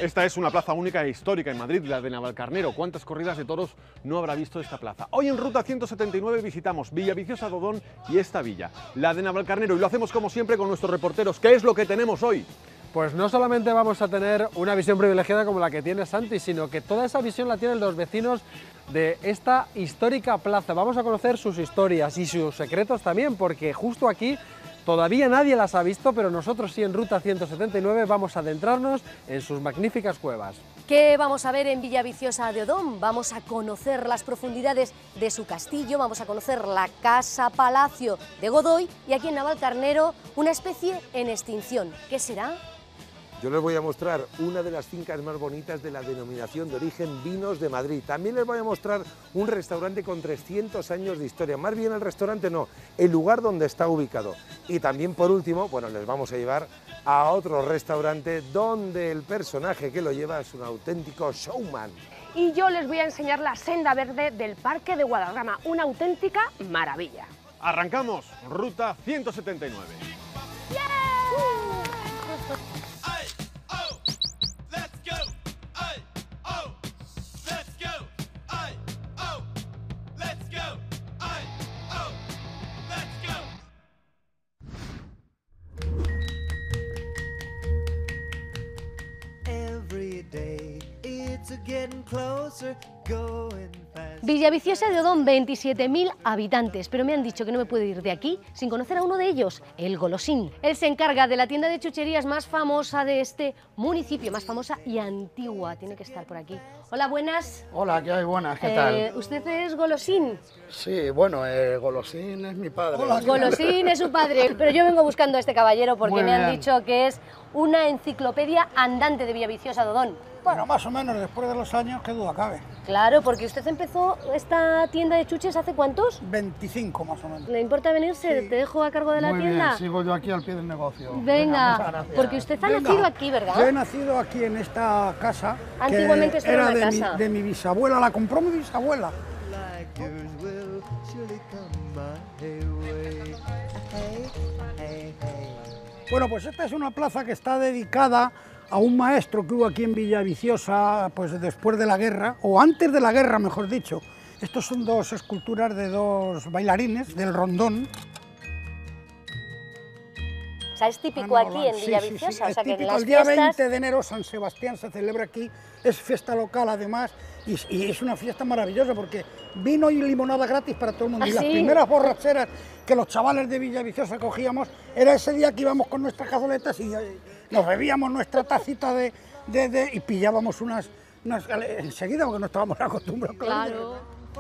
Esta es una plaza única e histórica en Madrid, la de Navalcarnero. ¿Cuántas corridas de toros no habrá visto esta plaza? Hoy en Ruta 179 visitamos Villaviciosa de Odón y esta villa, la de Navalcarnero, y lo hacemos como siempre con nuestros reporteros. ¿Qué es lo que tenemos hoy? Pues no solamente vamos a tener una visión privilegiada como la que tiene Santi, sino que toda esa visión la tienen los vecinos de esta histórica plaza. Vamos a conocer sus historias y sus secretos también, porque justo aquí todavía nadie las ha visto, pero nosotros sí en Ruta 179 vamos a adentrarnos en sus magníficas cuevas. ¿Qué vamos a ver en Villaviciosa de Odón? Vamos a conocer las profundidades de su castillo, vamos a conocer la casa-palacio de Godoy y aquí en Navalcarnero una especie en extinción. ¿Qué será? Yo les voy a mostrar una de las fincas más bonitas de la denominación de origen Vinos de Madrid. También les voy a mostrar un restaurante con 300 años de historia. Más bien el restaurante no, el lugar donde está ubicado. Y también por último, bueno, les vamos a llevar a otro restaurante donde el personaje que lo lleva es un auténtico showman. Y yo les voy a enseñar la senda verde del Parque de Guadarrama, una auténtica maravilla. Arrancamos Ruta 179. Villaviciosa de Odón, 27.000 habitantes, pero me han dicho que no me puedo ir de aquí sin conocer a uno de ellos, el Golosín. Él se encarga de la tienda de chucherías más famosa de este municipio, más famosa y antigua, tiene que estar por aquí. Hola, buenas. Hola, ¿qué hay? Buenas, ¿qué tal? ¿Usted es Golosín? Sí, bueno, Golosín es mi padre. Hola, Golosín es su padre, pero yo vengo buscando a este caballero porque me han dicho que es una enciclopedia andante de Villaviciosa de Odón. Bueno, más o menos, después de los años, qué duda cabe. Claro, porque usted empezó esta tienda de chuches ¿hace cuántos? 25 más o menos. ¿Le importa venirse? Sí. ¿Te dejo a cargo de la tienda? Bien, sigo yo aquí al pie del negocio. Venga, porque usted ha nacido aquí, ¿verdad? Yo he nacido aquí en esta casa. Antiguamente esto era una casa. De mi bisabuela, la compró mi bisabuela. Bueno, pues esta es una plaza que está dedicada a un maestro que hubo aquí en Villaviciosa, pues después de la guerra, o antes de la guerra, mejor dicho. Estos son dos esculturas de dos bailarines del rondón. O sea, es típico aquí en Villaviciosa. Sí, o sea, es típico. Que en las el día fiestas... 20 de enero San Sebastián se celebra aquí, es fiesta local además, y es una fiesta maravillosa porque vino y limonada gratis para todo el mundo. ¿Ah, y las sí? primeras borracheras que los chavales de Villaviciosa cogíamos era ese día que íbamos con nuestras cazoletas y nos bebíamos nuestra tacita y pillábamos unas enseguida porque no estábamos acostumbrados. Claro.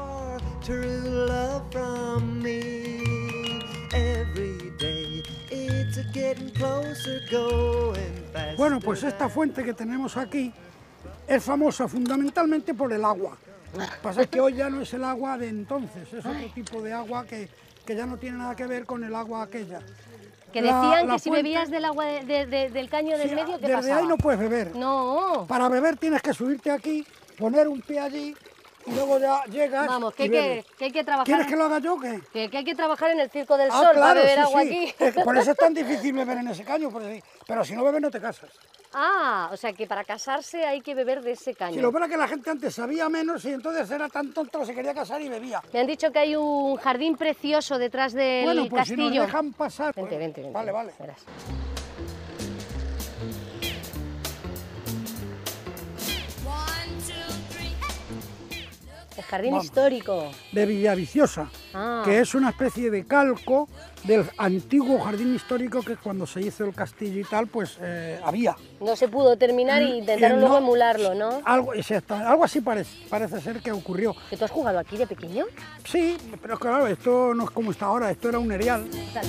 Bueno, pues esta fuente que tenemos aquí es famosa fundamentalmente por el agua. Lo que pasa es que hoy ya no es el agua de entonces, es otro tipo de agua que ya no tiene nada que ver con el agua aquella. Que decían que si bebías del agua del caño del medio, ¿qué pasaba? Desde ahí no puedes beber. No. Para beber tienes que subirte aquí, poner un pie allí y luego ya llegas. Vamos, y bebes. que hay que trabajar. ¿Quieres que lo haga yo o qué? Que hay que trabajar en el Circo del Sol Claro, para beber sí, agua sí. aquí. Por eso es tan difícil beber en ese caño, pero si no bebes no te casas. Ah, o sea que para casarse hay que beber de ese caño. Si lo que pasa es que la gente antes sabía menos y entonces era tan tonto, se quería casar y bebía. Me han dicho que hay un jardín precioso detrás del bueno, pues castillo. Si nos dejan pasar. Vente. Vale. Verás. El jardín histórico. De Villaviciosa, que es una especie de calco del antiguo jardín histórico que cuando se hizo el castillo y tal, pues había. No se pudo terminar y intentaron luego emularlo, ¿no? Algo así parece ser que ocurrió. ¿Que tú has jugado aquí de pequeño? Sí, pero claro, esto no es como está ahora, esto era un erial.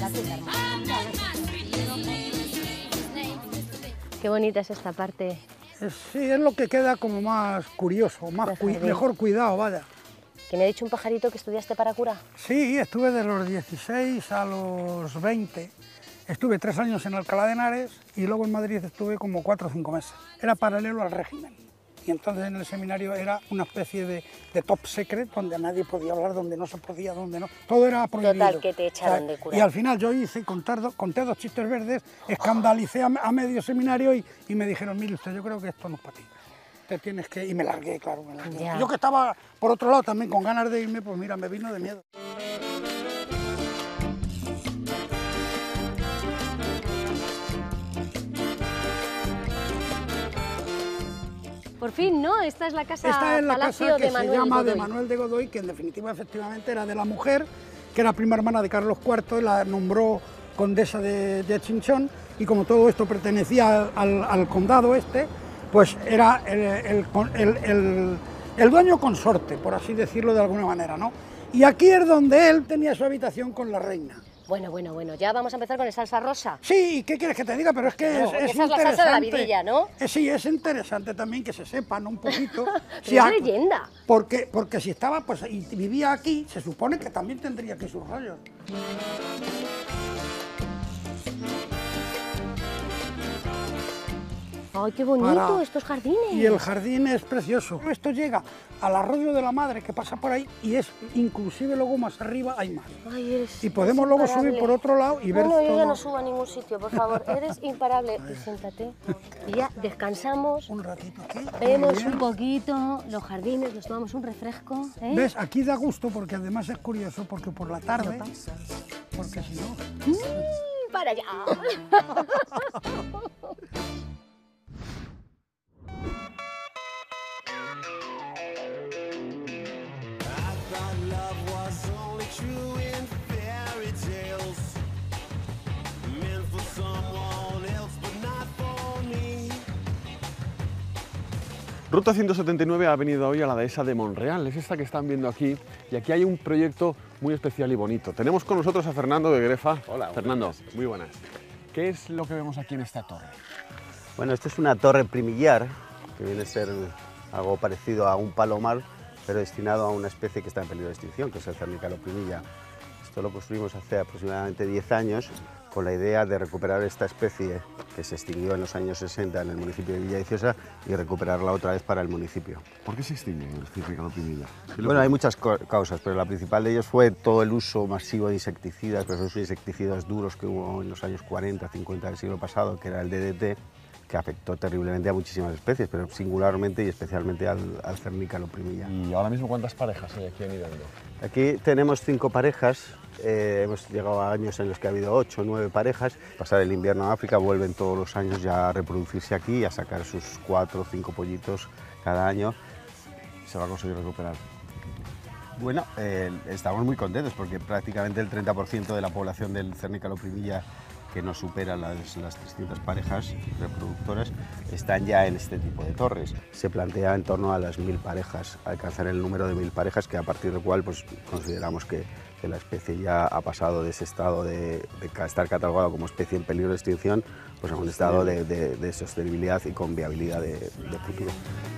Qué bonita es esta parte. Sí, es lo que queda como más curioso, mejor cuidado, vaya. ¿Que me ha dicho un pajarito que estudiaste para cura? Sí, estuve de los 16 a los 20. Estuve 3 años en Alcalá de Henares y luego en Madrid estuve como 4 o 5 meses. Era paralelo al régimen. Y entonces en el seminario era una especie de top secret donde nadie podía hablar, donde no se podía, donde no, todo era prohibido. Total, que te echaron de cura. Y al final yo hice, conté 2 chistes verdes, escandalicé a medio seminario y me dijeron, mire usted, yo creo que esto no es para ti. Te tienes que... Y me largué, claro, me largué. Ya. Yo que estaba por otro lado también con ganas de irme, pues mira, me vino de miedo. Por fin, ¿no? Esta es la casa Esta es la Palacio casa que de Manuel se llama Godoy. de Manuel de Godoy, que en definitiva efectivamente era de la mujer, que era prima hermana de Carlos IV, y la nombró condesa de Chinchón, y como todo esto pertenecía al condado este, pues era el dueño consorte, por así decirlo de alguna manera, ¿no? Y aquí es donde él tenía su habitación con la reina. Bueno, ya vamos a empezar con el salsa rosa. Sí, ¿qué quieres que te diga? Pero es que No, es esa es la interesante. salsa de la vidilla, ¿no? Sí, es interesante también que se sepan un poquito. Pero es leyenda. Porque si estaba, pues, y vivía aquí, se supone que también tendría aquí sus rollos. ¡Ay, qué bonito estos jardines! Y el jardín es precioso. Esto llega al arroyo de la Madre que pasa por ahí y es inclusive luego más arriba hay más. Ay, eres Y podemos luego imparable. subir por otro lado y ver No, yo todo. ya no subo a ningún sitio, por favor. Eres imparable. Y siéntate. Y ya descansamos, Un ratito aquí. Muy vemos bien. un poquito los jardines, nos tomamos un refresco. ¿Eh? ¿Ves? Aquí da gusto porque además es curioso porque por la tarde, porque si no... ¡Para allá! Ruta 179 ha venido hoy a la dehesa de Monreal, es esta que están viendo aquí, y aquí hay un proyecto muy especial y bonito. Tenemos con nosotros a Fernando de Grefa. Hola, Fernando, muy buenas. ¿Qué es lo que vemos aquí en esta torre? Bueno, esta es una torre primillar, que viene a ser algo parecido a un palomar, pero destinado a una especie que está en peligro de extinción, que es el cernícalo primilla. Esto lo construimos hace aproximadamente 10 años, con la idea de recuperar esta especie que se extinguió en los años 60 en el municipio de Villaviciosa y recuperarla otra vez para el municipio. ¿Por qué se extingue el cernícalo primilla? Bueno, hay muchas causas, pero la principal de ellos fue todo el uso masivo de insecticidas, pero esos insecticidas duros que hubo en los años 40, 50 del siglo pasado, que era el DDT, que afectó terriblemente a muchísimas especies, pero singularmente y especialmente al cernícalo primilla. ¿Y ahora mismo cuántas parejas hay aquí en Hidalgo? Aquí tenemos 5 parejas, hemos llegado a años en los que ha habido 8 o 9 parejas. Pasar el invierno en África, vuelven todos los años ya a reproducirse aquí y a sacar sus 4 o 5 pollitos cada año. ¿Se va a conseguir recuperar? Bueno, estamos muy contentos porque prácticamente el 30% de la población del cernícalo primilla, que no supera las 300 parejas reproductoras, están ya en este tipo de torres. Se plantea en torno a las 1000 parejas, alcanzar el número de 1000 parejas, que a partir del cual pues, consideramos que la especie ya ha pasado de ese estado de estar catalogado como especie en peligro de extinción pues, a un estado de sostenibilidad y con viabilidad de futuro.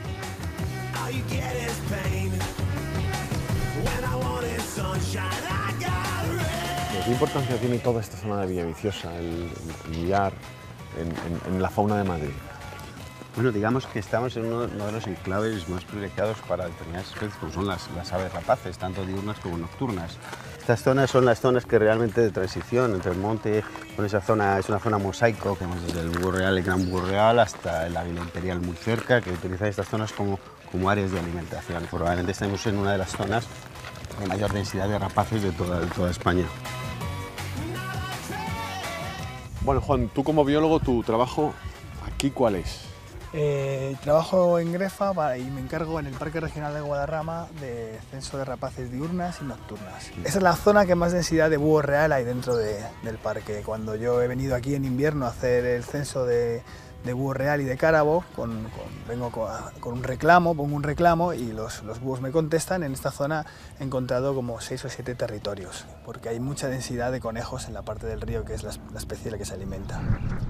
¿Qué importancia tiene toda esta zona de Villaviciosa, el Villar, en la fauna de Madrid? Bueno, digamos que estamos en uno de los enclaves más privilegiados para determinadas especies, como son las aves rapaces, tanto diurnas como nocturnas. Estas zonas son las zonas que realmente de transición entre el monte, con esa zona, es una zona mosaico, que vamos desde el búho real, el gran búho real, hasta el águila imperial muy cerca, que utilizan estas zonas como áreas de alimentación. Probablemente estamos en una de las zonas de mayor densidad de rapaces de toda España. Bueno, Juan, tú como biólogo, tu trabajo aquí, ¿cuál es? Trabajo en Grefa y me encargo en el Parque Regional de Guadarrama de censo de rapaces diurnas y nocturnas. Esa es la zona que más densidad de búho real hay dentro del parque. Cuando yo he venido aquí en invierno a hacer el censo de búho real y de cárabo, vengo con un reclamo, pongo un reclamo y los búhos me contestan. En esta zona he encontrado como 6 o 7 territorios, porque hay mucha densidad de conejos en la parte del río, que es la especie de la que se alimenta.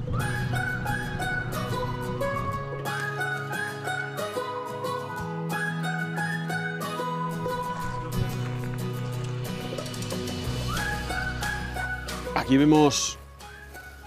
Aquí vemos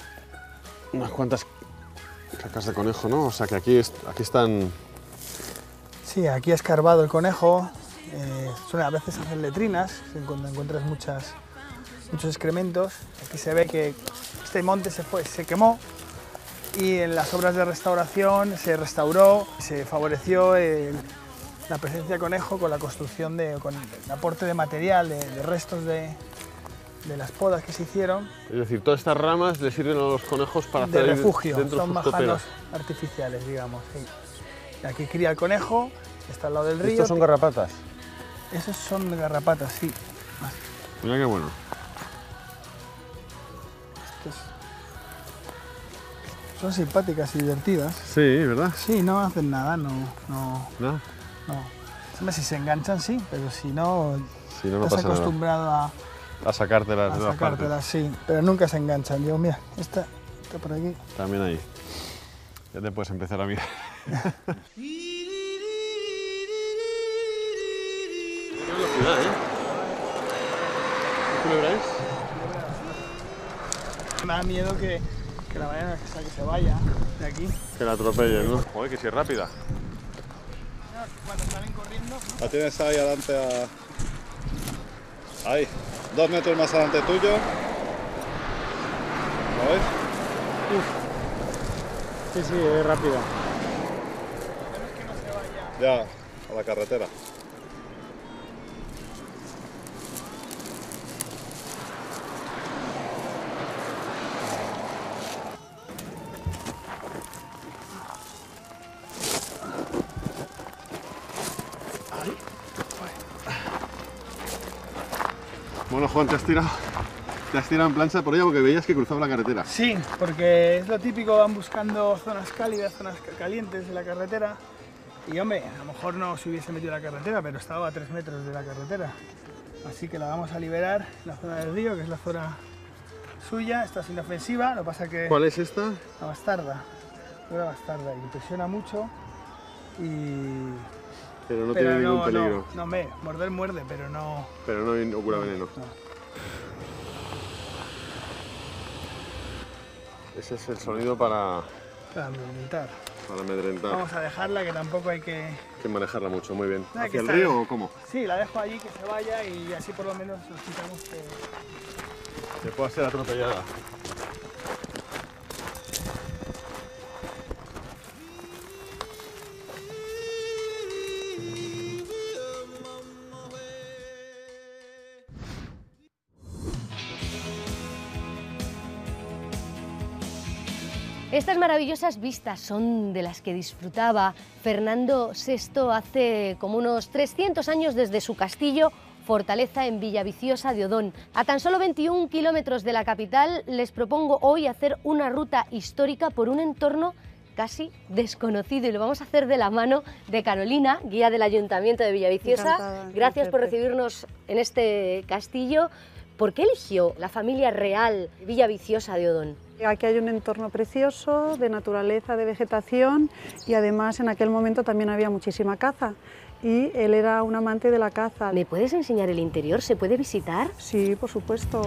unas cuantas cacas de conejo, ¿no? O sea que aquí están Sí, aquí ha escarbado el conejo, suele a veces hacer letrinas, encuentras muchos excrementos. Aquí se ve que este monte se quemó y en las obras de restauración se restauró, se favoreció la presencia de conejo con la construcción, con el aporte de material, de restos de las podas que se hicieron. Es decir, todas estas ramas le sirven a los conejos para hacer refugio, dentro son sus majanos toperas. artificiales, digamos. Sí. Y aquí cría el conejo, está al lado del río. ¿Estos son garrapatas? Esos son garrapatas, sí. Mira qué bueno. Son simpáticas y divertidas. Sí, ¿verdad? Sí, no hacen nada, no. ¿No? Hombre, si se enganchan, sí, pero si no, no estás pasa nada. acostumbrado A sacártelas a de las partes. sacártelas, sí, pero nunca se enganchan. Yo, mira, esta por aquí. También ahí. Ya te puedes empezar a mirar. Qué velocidad, ¿eh? ¿Qué culebra es? Me da miedo que la vayan que se vaya de aquí. Que la atropellen, ¿no? Joder, que si es rápida. Cuando salen corriendo... La tienes ahí adelante ahí, 2 metros más adelante tuyo. ¿Lo ves? Sí, es rápida. Ya, a la carretera. Bueno, Juan, te has tirado en plancha por ella porque veías que cruzaba la carretera. Sí, porque es lo típico, van buscando zonas cálidas, zonas calientes de la carretera. Y hombre, a lo mejor no se hubiese metido en la carretera, pero estaba a 3 metros de la carretera. Así que la vamos a liberar en la zona del río, que es la zona suya. Esta es inofensiva, lo que pasa que... ¿Cuál es esta? La bastarda. Una bastarda, y impresiona mucho y... Pero no tiene ningún peligro. No, morder muerde, pero no... Pero no inocula veneno. No. Ese es el sonido para amedrentar. Para amedrentar. Vamos a dejarla, que tampoco hay que... Hay que manejarla mucho, muy bien. Nada, ¿Hacia el que río o cómo? Sí, la dejo allí, que se vaya y así por lo menos nos quitamos que... Que pueda ser atropellada. Estas maravillosas vistas son de las que disfrutaba Fernando VI hace como unos 300 años desde su castillo Fortaleza en Villaviciosa de Odón. A tan solo 21 kilómetros de la capital les propongo hoy hacer una ruta histórica por un entorno casi desconocido y lo vamos a hacer de la mano de Carolina, guía del Ayuntamiento de Villaviciosa. Encantada, Gracias por recibirnos en este castillo. ¿Por qué eligió la familia real Villaviciosa de Odón? Aquí hay un entorno precioso de naturaleza, de vegetación y además en aquel momento también había muchísima caza y él era un amante de la caza. ¿Me puedes enseñar el interior? ¿Se puede visitar? Sí, por supuesto.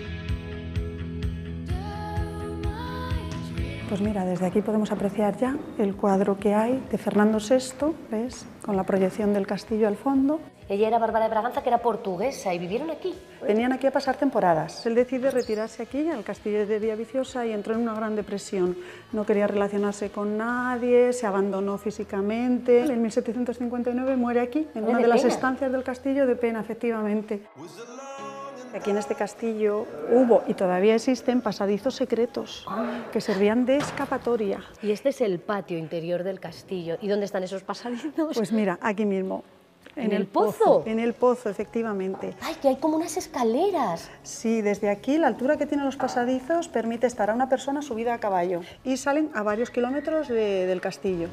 Pues mira, desde aquí podemos apreciar ya el cuadro que hay de Fernando VI, ¿ves? Con la proyección del castillo al fondo. Ella era Bárbara de Braganza, que era portuguesa, y vivieron aquí. Venían aquí a pasar temporadas. Él decide retirarse aquí, al castillo de Villaviciosa, y entró en una gran depresión. No quería relacionarse con nadie, se abandonó físicamente. En 1759 muere aquí, en una de las estancias del castillo, de pena, efectivamente. Aquí en este castillo hubo y todavía existen pasadizos secretos que servían de escapatoria. Y este es el patio interior del castillo. ¿Y dónde están esos pasadizos? Pues mira, aquí mismo. ¿En el pozo? En el pozo, efectivamente. ¡Ay, que hay como unas escaleras! Sí, desde aquí la altura que tienen los pasadizos permite estar a una persona subida a caballo. Y salen a varios kilómetros del castillo.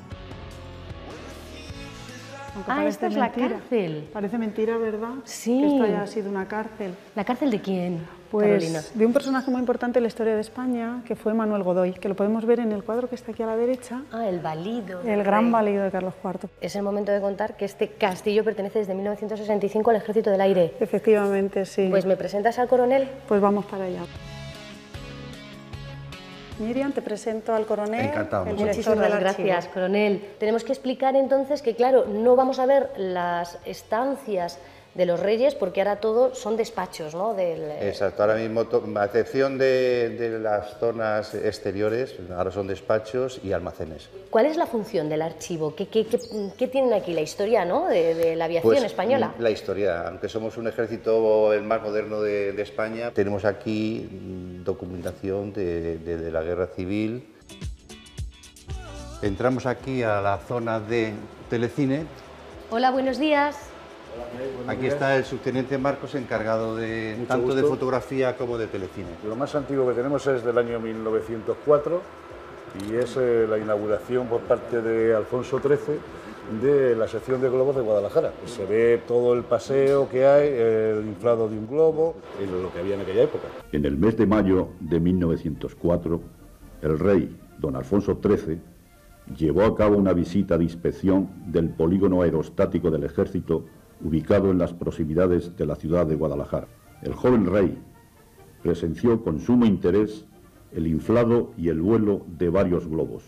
Aunque esta es mentira. La cárcel. Parece mentira, ¿verdad? Sí. Que esto haya sido una cárcel. ¿La cárcel de quién, pues, Carolina? De un personaje muy importante en la historia de España, que fue Manuel Godoy, que lo podemos ver en el cuadro que está aquí a la derecha. Ah, el valido. El gran valido de Carlos IV. Es el momento de contar que este castillo pertenece desde 1965 al Ejército del Aire. Efectivamente, sí. Pues, ¿me presentas al coronel? Pues vamos para allá. Miriam, te presento al coronel. Encantado. El director Muchísimas del archivo. gracias, coronel. Tenemos que explicar entonces que, claro, no vamos a ver las estancias de los reyes porque ahora todo son despachos, ¿no? Exacto, ahora mismo, a excepción de las zonas exteriores, ahora son despachos y almacenes. ¿Cuál es la función del archivo? ¿Qué tienen aquí? La historia, ¿no? de la aviación Pues, española. La historia, aunque somos un ejército el más moderno de España, tenemos aquí documentación de la guerra civil. Entramos aquí a la zona de telecine. Hola, buenos días. Aquí está el subteniente Marcos, encargado de tanto de fotografía como de telecine. Lo más antiguo que tenemos es del año 1904 y es la inauguración por parte de Alfonso XIII de la sección de globos de Guadalajara. Se ve todo el paseo que hay, el inflado de un globo, en lo que había en aquella época. En el mes de mayo de 1904, el rey, don Alfonso XIII, llevó a cabo una visita de inspección del polígono aerostático del ejército ubicado en las proximidades de la ciudad de Guadalajara. El joven rey presenció con sumo interés el inflado y el vuelo de varios globos.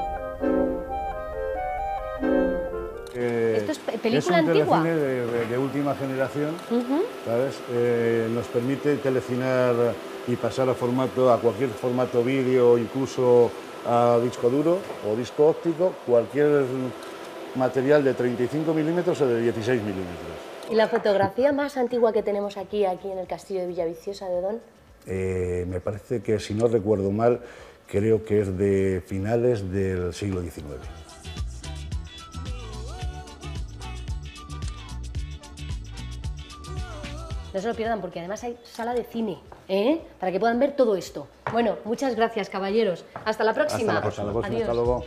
¿Esto es película antigua? Es un telecine de última generación, ¿sabes? Nos permite telecinar y pasar a cualquier formato vídeo, incluso a disco duro o disco óptico, cualquier material de 35 milímetros o de 16 milímetros. ¿Y la fotografía más antigua que tenemos aquí en el castillo de Villaviciosa de Odón? Me parece que, si no recuerdo mal, creo que es de finales del siglo XIX. No se lo pierdan porque además hay sala de cine, para que puedan ver todo esto. Bueno, muchas gracias, caballeros. Hasta la próxima. Hasta la próxima. Adiós. Hasta luego.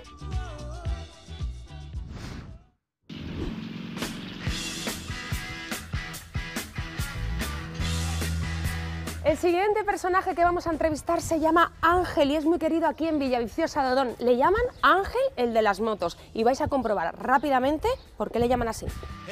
El siguiente personaje que vamos a entrevistar se llama Ángel y es muy querido aquí en Villaviciosa de Odón. Le llaman Ángel el de las motos y vais a comprobar rápidamente por qué le llaman así.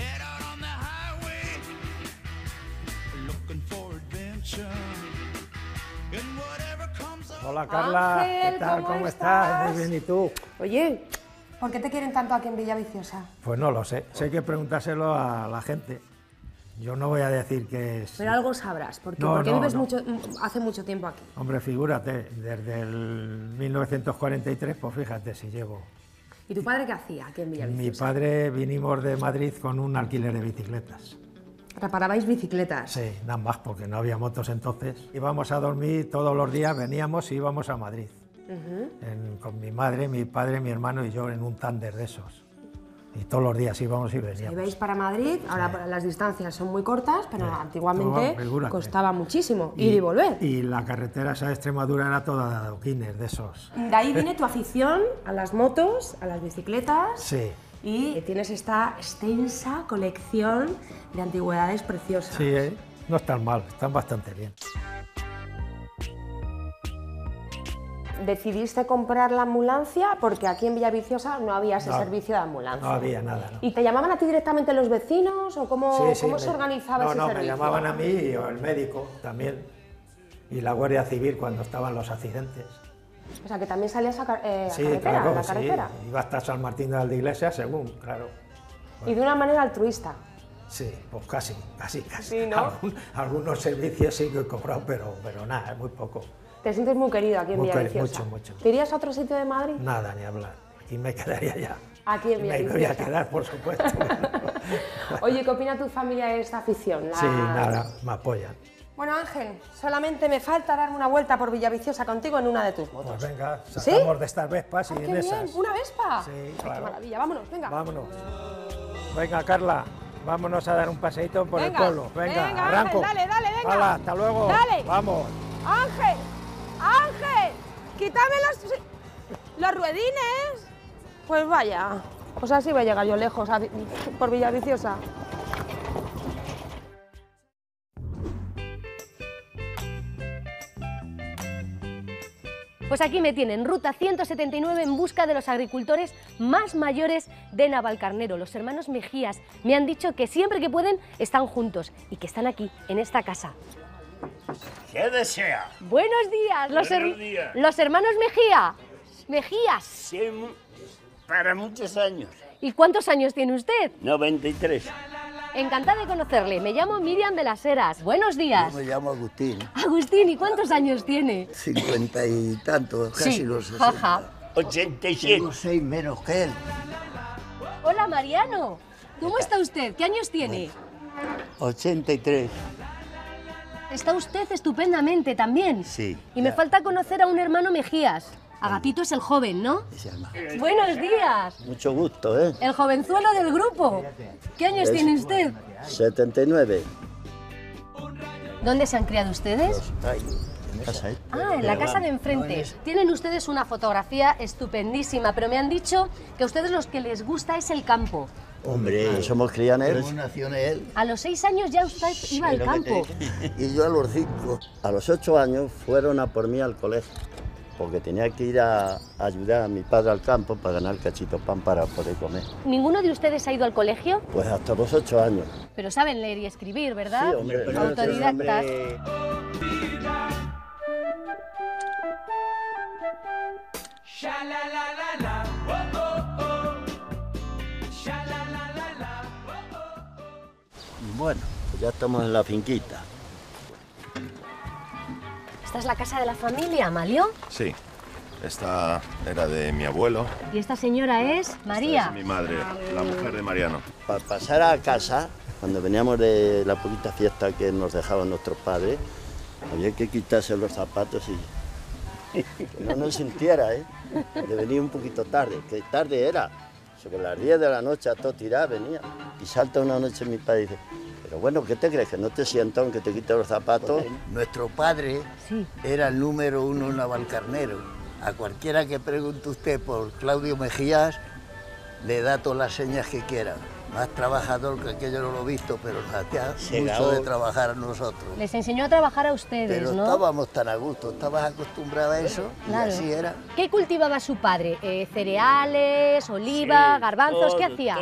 Hola Carla, Ángel, ¿qué tal? ¿cómo estás? Muy bien, ¿y tú? Oye, ¿por qué te quieren tanto aquí en Villaviciosa? Pues no lo sé, hay que preguntárselo a la gente. Yo no voy a decir que es... Pero algo sabrás, porque vives hace mucho tiempo aquí. Hombre, figúrate, desde el 1943, pues fíjate si llevo. ¿Y tu padre qué hacía aquí en Villaviciosa? Mi padre vinimos de Madrid con un alquiler de bicicletas. ¿Reparabais bicicletas? Sí, nada más, porque no había motos entonces. Íbamos a dormir todos los días, veníamos y íbamos a Madrid. Con mi madre, mi padre, mi hermano y yo en un tánder de esos. Y todos los días íbamos y veníamos. Ibais para Madrid, ahora las distancias son muy cortas, pero antiguamente costaba muchísimo ir y volver. Y la carretera esa de Extremadura era toda de adoquines, de esos. De ahí viene tu afición a las motos, a las bicicletas. Sí. Y tienes esta extensa colección de antigüedades preciosas. Sí, no están mal, están bastante bien. Decidiste comprar la ambulancia porque aquí en Villaviciosa no había ese servicio de ambulancia. No había nada. No. ¿Y te llamaban a ti directamente los vecinos o cómo se organizaba ese servicio? No, me llamaban a mí o el médico también y la Guardia Civil cuando estaban los accidentes. O sea, que también salías a carretera, claro, a la carretera. Sí, iba hasta San Martín de Valdeiglesias, según, claro. Bueno. Y de una manera altruista. Sí, pues casi. Sí, ¿no? Algunos servicios sí que he cobrado, pero nada, es muy poco. Te sientes muy querido aquí en Villaviciosa. Mucho. ¿Te irías a otro sitio de Madrid? Nada, ni hablar. Aquí me quedaría ya. Aquí en Villaviciosa. Me voy a quedar, por supuesto. Oye, ¿qué opina tu familia de esta afición? Sí, nada, me apoyan. Bueno, Ángel, solamente me falta darme una vuelta por Villaviciosa contigo en una de tus motos. Pues venga, sacamos de estas vespas y en qué esas. Bien. ¿Una vespa? Sí, claro. Qué maravilla, vámonos, venga. Vámonos. Venga, Carla, vámonos a dar un paseíto por el pueblo. Venga, arranco. Ángel, dale, venga. Hala, hasta luego. Dale. Vamos. Ángel, quítame los ruedines. Pues vaya, pues así voy a llegar yo lejos, por Villaviciosa. Pues aquí me tienen, ruta 179 en busca de los agricultores más mayores de Navalcarnero, los hermanos Mejías. Me han dicho que siempre que pueden están juntos y que están aquí, en esta casa. ¿Qué desea? Buenos días, Buenos días. los hermanos Mejías. Sí, para muchos años. ¿Y cuántos años tiene usted? 93. Encantada de conocerle, me llamo Miriam de las Heras. Buenos días. Yo me llamo Agustín, Agustín, ¿y cuántos años tiene? 50 y tantos, casi Sí, los 60. jaja. 87. Tengo 6 menos que él. Hola, Mariano. ¿Cómo está usted? ¿Qué años tiene? 83. Está usted estupendamente también. Sí. Y me falta conocer a un hermano Mejías. Agapito es el joven, ¿no? Buenos días. Mucho gusto, ¿eh? El jovenzuelo del grupo. ¿Qué años tiene usted? 79. ¿Dónde se han criado ustedes? En casa, ¿eh? Ah, en la casa de enfrente. Tienen ustedes una fotografía estupendísima, pero me han dicho que a ustedes los que les gusta es el campo. Hombre, somos crianeros. ¿Cómo nació él? A los 6 años ya usted iba al campo. Y yo a los 5. A los 8 años fueron a por mí al colegio, porque tenía que ir a ayudar a mi padre al campo para ganar cachito pan para poder comer. ¿Ninguno de ustedes ha ido al colegio? Pues hasta los 8 años. Pero saben leer y escribir, ¿verdad? Sí, hombre. Autodidactas. Bueno, pues ya estamos en la finquita. ¿Esta es la casa de la familia, Amalio? Sí, esta era de mi abuelo. Y esta señora es María. Esta es mi madre, la mujer de Mariano. Para pasar a casa, cuando veníamos de la poquita fiesta que nos dejaban nuestros padres, había que quitarse los zapatos y que no nos sintiera, ¿eh? De venir un poquito tarde, que tarde era. Sobre las 10 de la noche a todo tirar venía. Y salta una noche mi padre y dice, pero bueno, ¿qué te crees? ¿Que no te sientas aunque te quites los zapatos? Nuestro padre era el número 1 en Navalcarnero. A cualquiera que pregunte usted por Claudio Mejías, le da todas las señas que quiera. Más trabajador que aquello no lo he visto, pero nos hacía mucho de trabajar a nosotros. Les enseñó a trabajar a ustedes, Pero ¿no? estábamos tan a gusto, estabas acostumbrada a eso Claro. y así era. ¿Qué cultivaba su padre? ¿Cereales, oliva, garbanzos? Todo, ¿Qué hacía?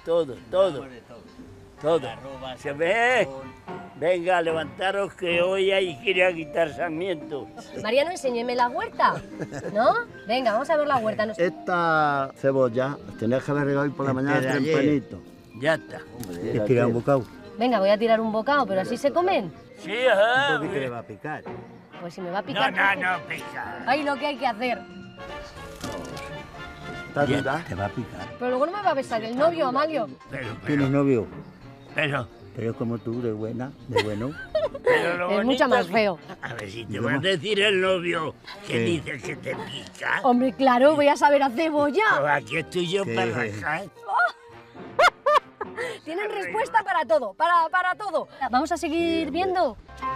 Todo. ¿Se ve? Venga, levantaros que hoy hay que ir a quitar sarmientos. Mariano, enséñeme la huerta, ¿no? Venga, vamos a ver la huerta. Esta cebolla tenías que haber regado hoy por la mañana Desde ayer. tempranito. Ya está. ¿Quieres tirar un bocado? Venga, voy a tirar un bocado, pero así se comen. Sí, ajá. ¿Un poquito le va a picar? Pues si me va a picar. No, pica. Ay, lo que hay que hacer. ¿Está dura? Te va a picar. Pero luego no me va a besar el novio, Amalio. ¿Tienes novio? Pero es como tú, de buena, de bueno. Pero lo Es mucho bonito más que- feo. A ver si te va a decir el novio que ¿Qué? dice que te pica. Hombre, claro, voy a saber a cebolla. Pues aquí estoy yo ¿Qué? para rajar. Tienen respuesta para todo, para todo. Vamos a seguir viendo.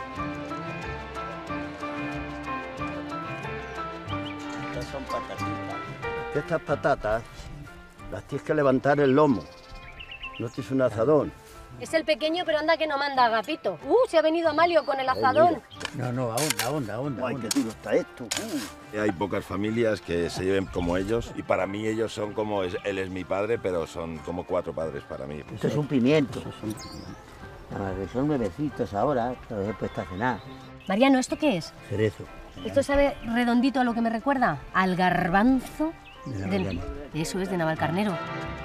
Estas son patatitas. Estas patatas las tienes que levantar el lomo. No tienes un azadón. Es el pequeño, pero anda que no manda, Agapito. Se ha venido Amalio con el azadón. No, aún. Ay, qué duro está esto. Hay pocas familias que se lleven como ellos y para mí ellos son como, él es mi padre, pero son como 4 padres para mí. Esto es un pimiento. Son nuevecitos ahora, que los he puesto a cenar. Mariano, ¿esto qué es? Cerezo. ¿Esto sabe redondito a lo que me recuerda? Al garbanzo De del... Navalcarnero. Eso es, de Navalcarnero.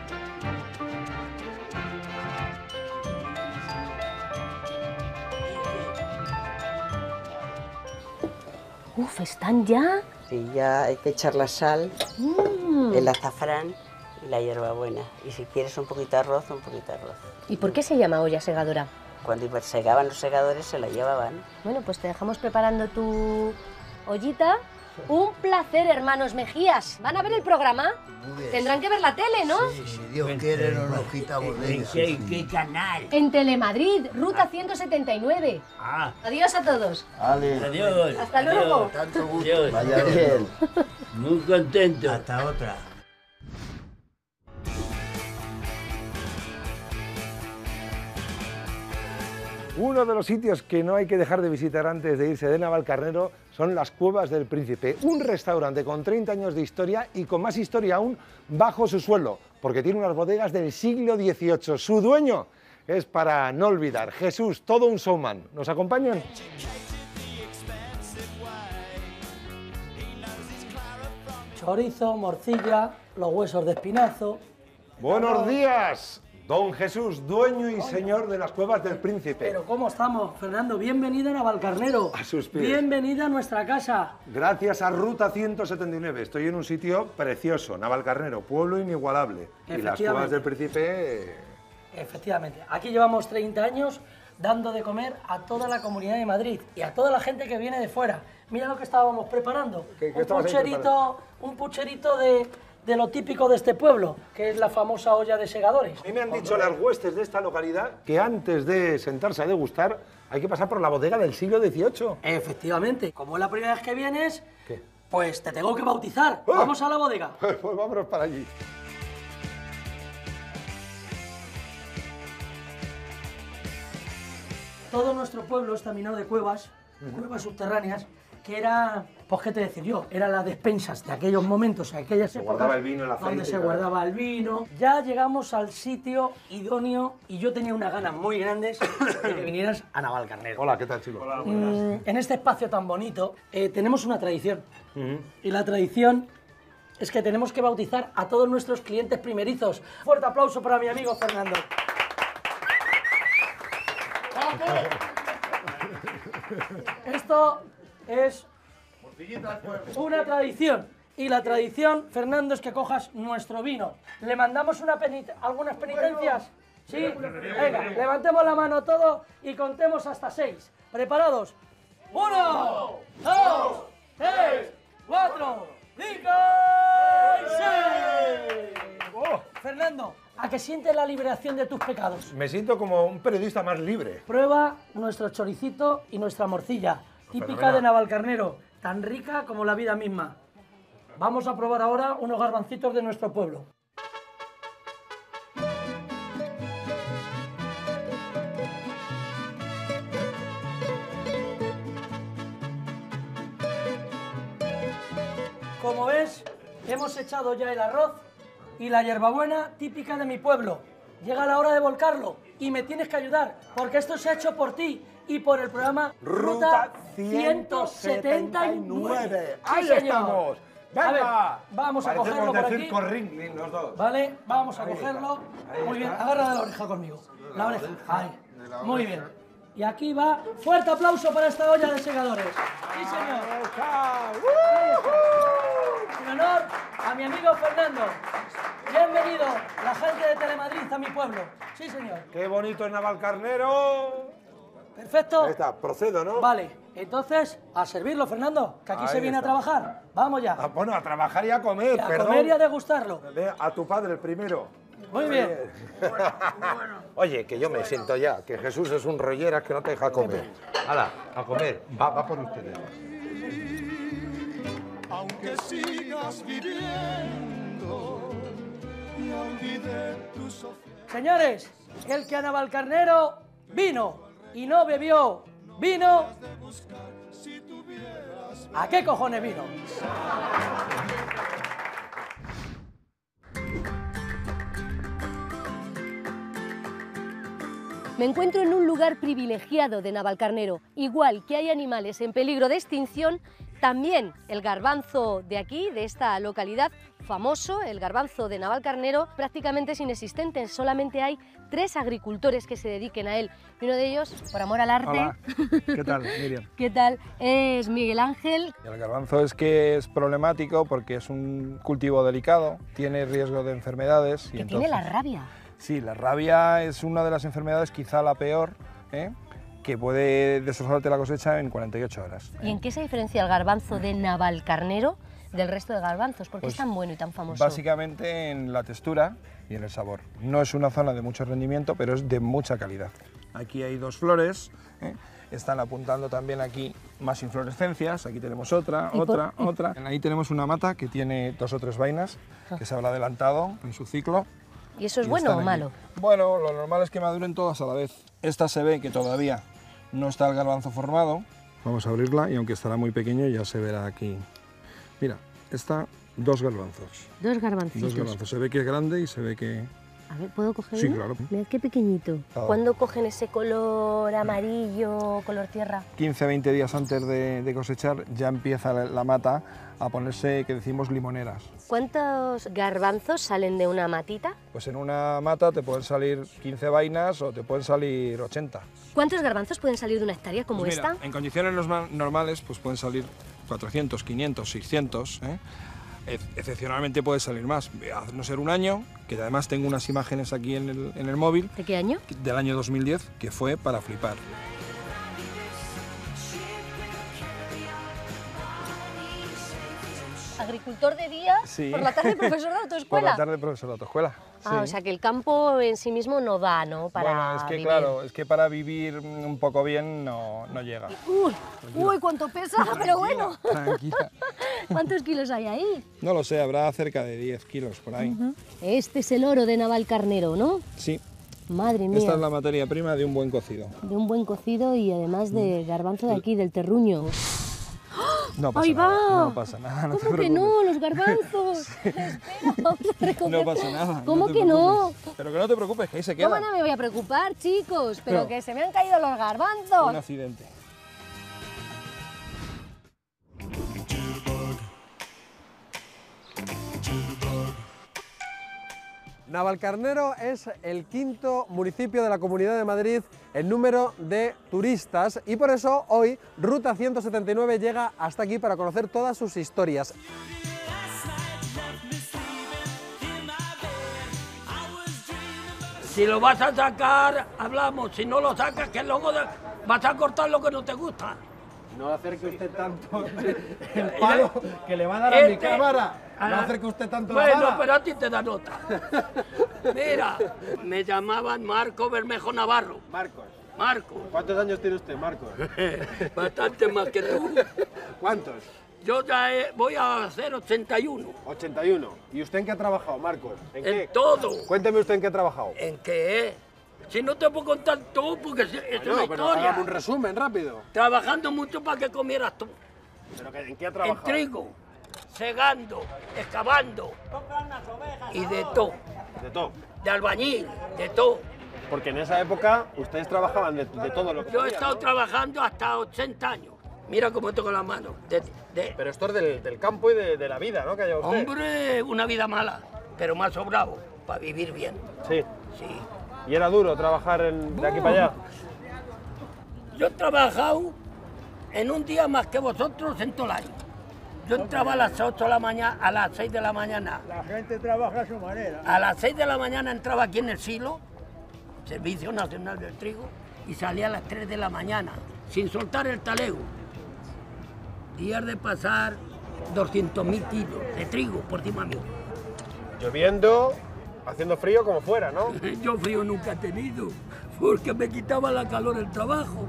Uf, ¿están ya? Sí, ya hay que echar la sal, el azafrán y la hierbabuena. Y si quieres un poquito de arroz, un poquito de arroz. ¿Y por qué se llama olla segadora? Cuando segaban los segadores se la llevaban. Bueno, pues te dejamos preparando tu ollita. Un placer, hermanos Mejías. ¿Van a ver el programa? Tendrán que ver la tele, ¿no? Si Dios quiere, no nos quitamos de ella. ¿Qué canal? En Telemadrid, Ruta 179. Adiós a todos. Vale. Adiós. Hasta luego. Tanto gusto. Adiós. Vaya bien. Muy contento. Hasta otra. Uno de los sitios que no hay que dejar de visitar antes de irse de Navalcarnero son las Cuevas del Príncipe, un restaurante con 30 años de historia y con más historia aún bajo su suelo, porque tiene unas bodegas del siglo XVIII. Su dueño es para no olvidar, Jesús, todo un showman. ¿Nos acompañan? chorizo, morcilla, los huesos de espinazo. Buenos días, don Jesús, dueño y señor de las Cuevas del Príncipe. Pero ¿cómo estamos, Fernando? Bienvenida a Navalcarnero. A sus pies. Bienvenida a nuestra casa. Gracias a Ruta 179. Estoy en un sitio precioso, Navalcarnero, pueblo inigualable. Y las Cuevas del Príncipe... Efectivamente. Aquí llevamos 30 años dando de comer a toda la Comunidad de Madrid y a toda la gente que viene de fuera. Mira lo que estábamos preparando. Un pucherito de lo típico de este pueblo, que es la famosa olla de segadores. A mí me han dicho las huestes de esta localidad que antes de sentarse a degustar hay que pasar por la bodega del siglo XVIII. Efectivamente. Como es la primera vez que vienes, pues te tengo que bautizar. Vamos a la bodega. Pues vámonos para allí. Todo nuestro pueblo está minado de cuevas, cuevas subterráneas, que era, pues qué te decir yo, eran las despensas de aquellos momentos, aquellas épocas, guardaba el vino, el aceite, donde se guardaba el vino. Ya llegamos al sitio idóneo y yo tenía unas ganas muy grandes de que vinieras a Navalcarnero. Hola, ¿qué tal, chicos? Hola, En este espacio tan bonito tenemos una tradición y la tradición es que tenemos que bautizar a todos nuestros clientes primerizos. Fuerte aplauso para mi amigo Fernando. Esto es una tradición y la tradición, Fernando, es que cojas nuestro vino. ¿Le mandamos algunas penitencias? ¿Sí? Venga, levantemos la mano todos y contemos hasta 6. ¿Preparados? 1, 2, 3, 4, 5 y 6. Fernando, ¿a que sientes la liberación de tus pecados? Me siento como un periodista más libre. Prueba nuestro choricito y nuestra morcilla, típica de Navalcarnero, tan rica como la vida misma. Vamos a probar ahora unos garbancitos de nuestro pueblo. Como ves, hemos echado ya el arroz y la hierbabuena típica de mi pueblo. Llega la hora de volcarlo y me tienes que ayudar, porque esto se ha hecho por ti y por el programa Ruta 179. ¡Ahí Sí, señor. estamos! ¡Venga! A ver, vamos a Parecemos cogerlo por de aquí. Circo Ringling, los dos. Vale, vamos a Ahí cogerlo. está. Muy bien, está. agarra de la oreja conmigo. La oreja, ahí. Muy bien. Y aquí va, fuerte aplauso para esta olla de segadores. Sí, señor. En honor a mi amigo Fernando. Bienvenido, la gente de Telemadrid, a mi pueblo. Sí, señor. ¡Qué bonito es Navalcarnero! Perfecto. Ahí está, procedo, ¿no? Vale, entonces, a servirlo, Fernando, que aquí Ahí se viene está. a trabajar. Vamos ya. Bueno, a trabajar y a comer, Y a perdón. comer y a degustarlo. Ve a tu padre el primero. Muy bien. Oye, que yo me siento ya, que Jesús es un rolleras que no te deja comer. Hala, a comer. Va por ustedes. Aunque sigas viviendo y olvide tu sofía. Señores, el que a Navalcarnero vino y no bebió vino, ¿a qué cojones vino? Me encuentro en un lugar privilegiado de Navalcarnero. Igual que hay animales en peligro de extinción, también el garbanzo de aquí, de esta localidad, famoso, el garbanzo de Navalcarnero, prácticamente es inexistente. Solamente hay 3 agricultores que se dediquen a él. Y uno de ellos, por amor al arte... Hola, ¿qué tal, Miriam? ¿Qué tal? Es Miguel Ángel. El garbanzo es que es problemático porque es un cultivo delicado, tiene riesgo de enfermedades. Que tiene la rabia. Sí, la rabia es una de las enfermedades, quizá la peor, que puede destrozarte la cosecha en 48 horas. ¿Y en qué se diferencia el garbanzo de Navalcarnero del resto de garbanzos? ¿Por qué Pues, es tan bueno y tan famoso? Básicamente en la textura y en el sabor. No es una zona de mucho rendimiento, pero es de mucha calidad. Aquí hay 2 flores, están apuntando también aquí más inflorescencias, aquí tenemos otra. Ahí tenemos una mata que tiene 2 o 3 vainas, que se habrá adelantado en su ciclo. ¿Y eso es Y bueno están o aquí. malo? Bueno, lo normal es que maduren todas a la vez. Esta se ve que todavía no está el garbanzo formado. Vamos a abrirla y aunque estará muy pequeño ya se verá aquí. Mira, está 2 garbanzos. 2 garbancitos. 2 garbanzos. Se ve que es grande y se ve que A ver, ¿puedo coger Sí, uno? claro. Mirad qué pequeñito. Claro. ¿Cuándo cogen ese color amarillo, color tierra? 15-20 días antes de cosechar ya empieza la mata a ponerse, que decimos, limoneras. ¿Cuántos garbanzos salen de una matita? Pues en una mata te pueden salir 15 vainas o te pueden salir 80. ¿Cuántos garbanzos pueden salir de una hectárea como Pues mira, esta? en condiciones normales pues pueden salir 400, 500, 600. Excepcionalmente puede salir más, a no ser un año, que además tengo unas imágenes aquí en el móvil. ¿De qué año? Del año 2010, que fue para flipar. Agricultor de día, Sí. por la tarde profesor de Por autoescuela. la tarde profesor de autoescuela. Ah, sí. o sea que el campo en sí mismo no da, ¿no? Para Bueno, es que vivir. claro, es que para vivir un poco bien no llega. Uy, cuánto pesa, pero bueno. Tranquila. ¿Cuántos kilos hay ahí? No lo sé, habrá cerca de 10 kilos por ahí. Este es el oro de Navalcarnero, ¿no? Sí. Madre mía. Esta es la materia prima de un buen cocido. De un buen cocido y además de garbanzo de aquí, del terruño. No pasa ¡Ahí nada, va! no pasa nada, no te ¿Cómo que preocupes. no? Los garbanzos. Espera, vamos a recoger. No pasa nada. ¿Cómo te que no? preocupes. Pero que no te preocupes, que ahí se ¿Cómo queda. no me voy a preocupar, chicos? Pero No. que se me han caído los garbanzos. Un accidente. Navalcarnero es el quinto municipio de la Comunidad de Madrid en número de turistas y por eso hoy Ruta 179 llega hasta aquí para conocer todas sus historias. Si lo vas a sacar, hablamos. Si no lo sacas, que luego vas a cortar lo que no te gusta. No acerque usted tanto el palo que le va a dar a mi cámara. No acerque usted tanto la Bueno, vara. pero a ti te da nota. Mira, me llamaban Marco Bermejo Navarro. Marcos. Marco. ¿Cuántos años tiene usted, Marcos? Bastante más que tú. ¿Cuántos? Yo ya voy a hacer 81. 81. ¿Y usted en qué ha trabajado, Marcos? ¿En qué? todo. Cuénteme usted en qué ha trabajado. ¿En qué? Si no te puedo contar todo porque es Bueno, una pero historia. hágame un resumen rápido. Trabajando mucho para que comieras tú. ¿Pero en qué ha En trabajado? trigo, segando, excavando y de todo. De todo. De albañil, de todo. Porque en esa época ustedes trabajaban de todo lo que Yo he podían, estado ¿no? trabajando hasta 80 años. Mira cómo tengo las manos. Pero esto es del campo y de la vida, ¿no? Que haya usted. Hombre, una vida mala, pero me ha sobrado para vivir bien. Sí. Sí. ¿Y era duro trabajar de aquí para allá? Yo he trabajado en un día más que vosotros en todo el año. Yo entraba a las 8 de la mañana, a las 6 de la mañana. La gente trabaja a su manera. A las 6 de la mañana entraba aquí en el silo, Servicio Nacional del Trigo, y salía a las 3 de la mañana, sin soltar el talego. Días de pasar 200.000 kilos de trigo por encima mío. Lloviendo, haciendo frío como fuera, ¿no? Yo frío nunca he tenido, porque me quitaba la calor el trabajo.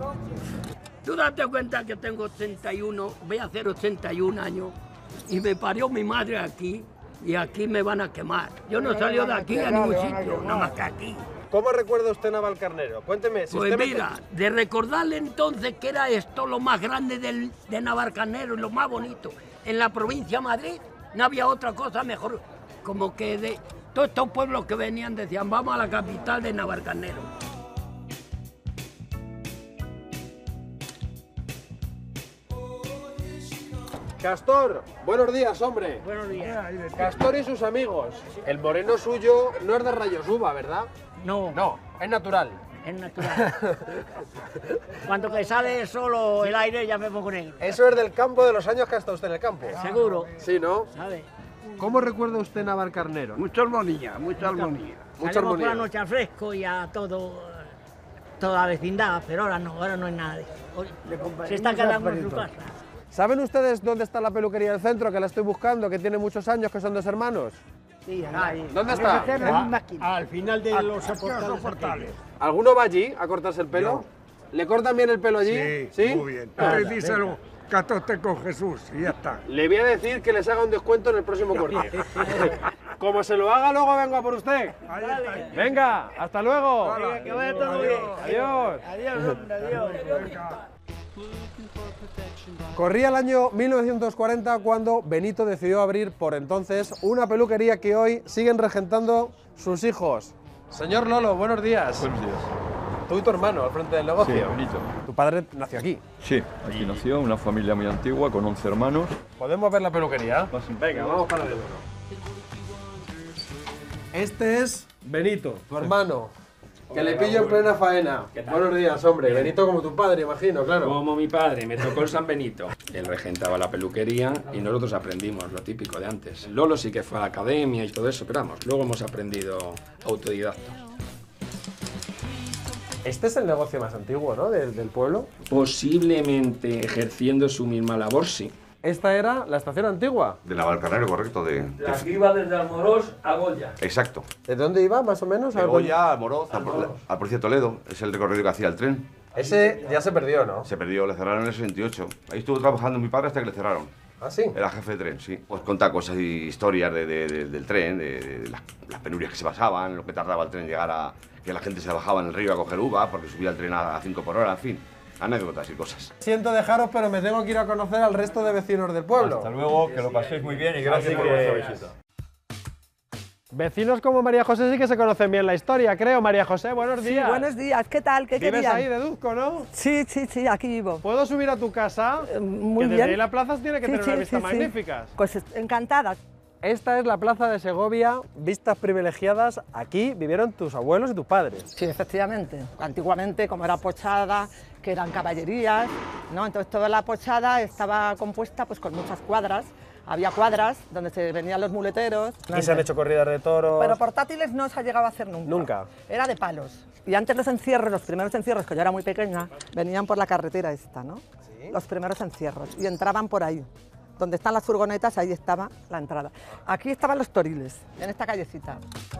Tú date cuenta que tengo 81, voy a hacer 81 años, y me parió mi madre aquí, y aquí me van a quemar. Yo no salí de aquí a ningún sitio, nada más que aquí. ¿Cómo recuerda usted Navalcarnero? Cuénteme. Si Pues usted mira, de recordarle entonces que era esto lo más grande de Navalcarnero y lo más bonito. En la provincia de Madrid no había otra cosa mejor, como que de todos estos pueblos que venían decían vamos a la capital de Navalcarnero. Castor, buenos días, hombre. Buenos días. Castor y sus amigos. El moreno suyo no es de rayos uva, ¿verdad? No. No, es natural. Es natural. Cuando que sale solo el aire ya me pongo negro. Eso es del campo, de los años que ha estado usted en el campo. Seguro. Sí, ¿no? ¿Sabe? ¿Cómo recuerda usted Navalcarnero? Mucha armonía, mucha armonía. Salimos por la noche al fresco y a toda la vecindad, pero ahora no hay nada de eso. Hoy se está quedando en su casa. ¿Saben ustedes dónde está la peluquería del centro, que la estoy buscando, que tiene muchos años, que son dos hermanos? Sí, ahí. ¿Dónde está? Al final de los soportales. ¿Alguno va allí a cortarse el pelo? ¿Le cortan bien el pelo allí? Sí, muy bien. Venga, Díselo, venga. cátate con Jesús y ya está. Le voy a decir que les haga un descuento en el próximo corte. Como se lo haga, luego vengo a por usted. Venga, hasta luego. Venga, que vaya todo bien. Adiós. Adiós, hombre, adiós. Corría el año 1940 cuando Benito decidió abrir por entonces una peluquería que hoy siguen regentando sus hijos. Señor Lolo, buenos días. Buenos días. Tú y tu hermano al frente del negocio. Sí, Benito. Tu padre nació aquí. Sí, aquí nació, una familia muy antigua con 11 hermanos. ¿Podemos ver la peluquería? Venga, vamos para adentro. Este es Benito, tu hermano, que le pillo en plena faena. Buenos días, hombre. Benito como tu padre, imagino, claro. Como mi padre, me tocó el San Benito. Él regentaba la peluquería y nosotros aprendimos lo típico de antes. Lolo sí que fue a la academia y todo eso, pero vamos, luego hemos aprendido autodidactos. Este es el negocio más antiguo, ¿no?, del pueblo. Posiblemente ejerciendo su misma labor, sí. Esta era la estación antigua. De Navalcarnero, correcto. La que iba desde Almoroz a Goya. Exacto. ¿De dónde iba, más o menos? De Goya a Almoroz, al Provincia de Toledo. Es el recorrido que hacía el tren. Ese ya se perdió, ¿no? Se perdió, le cerraron en el 68. Ahí estuvo trabajando mi padre hasta que le cerraron. ¿Ah, sí? Era jefe de tren, sí. Pues cuenta cosas y historias del tren, de las penurias que se pasaban, lo que tardaba el tren llegar a... que la gente se bajaba en el río a coger uva porque subía el tren a 5 por hora, en fin. Anécdotas y cosas. Siento dejaros, pero me tengo que ir a conocer al resto de vecinos del pueblo. Hasta luego, que lo paséis muy bien y gracias por vuestra visita. Vecinos como María José sí que se conocen bien la historia, creo. María José, buenos días. Sí, buenos días. ¿Qué tal? ¿Qué ¿Vives querían? ahí, deduzco, no? Sí, aquí vivo. ¿Puedo subir a tu casa? Muy que bien. desde ahí la plaza tiene que tener una vista magnífica. Pues encantada. Esta es la plaza de Segovia, vistas privilegiadas. Aquí vivieron tus abuelos y tus padres. Sí, efectivamente. Antiguamente, como era pochada, que eran caballerías, ¿no? Entonces toda la pochada estaba compuesta pues con muchas cuadras. Había cuadras donde se venían los muleteros. Y se han hecho corridas de toros. Pero portátiles no se ha llegado a hacer nunca. Nunca. Era de palos. Y antes los encierros, los primeros encierros, que yo era muy pequeña, venían por la carretera esta, ¿no? ¿Sí? Los primeros encierros. Y entraban por ahí. Donde están las furgonetas, ahí estaba la entrada. Aquí estaban los toriles, en esta callecita.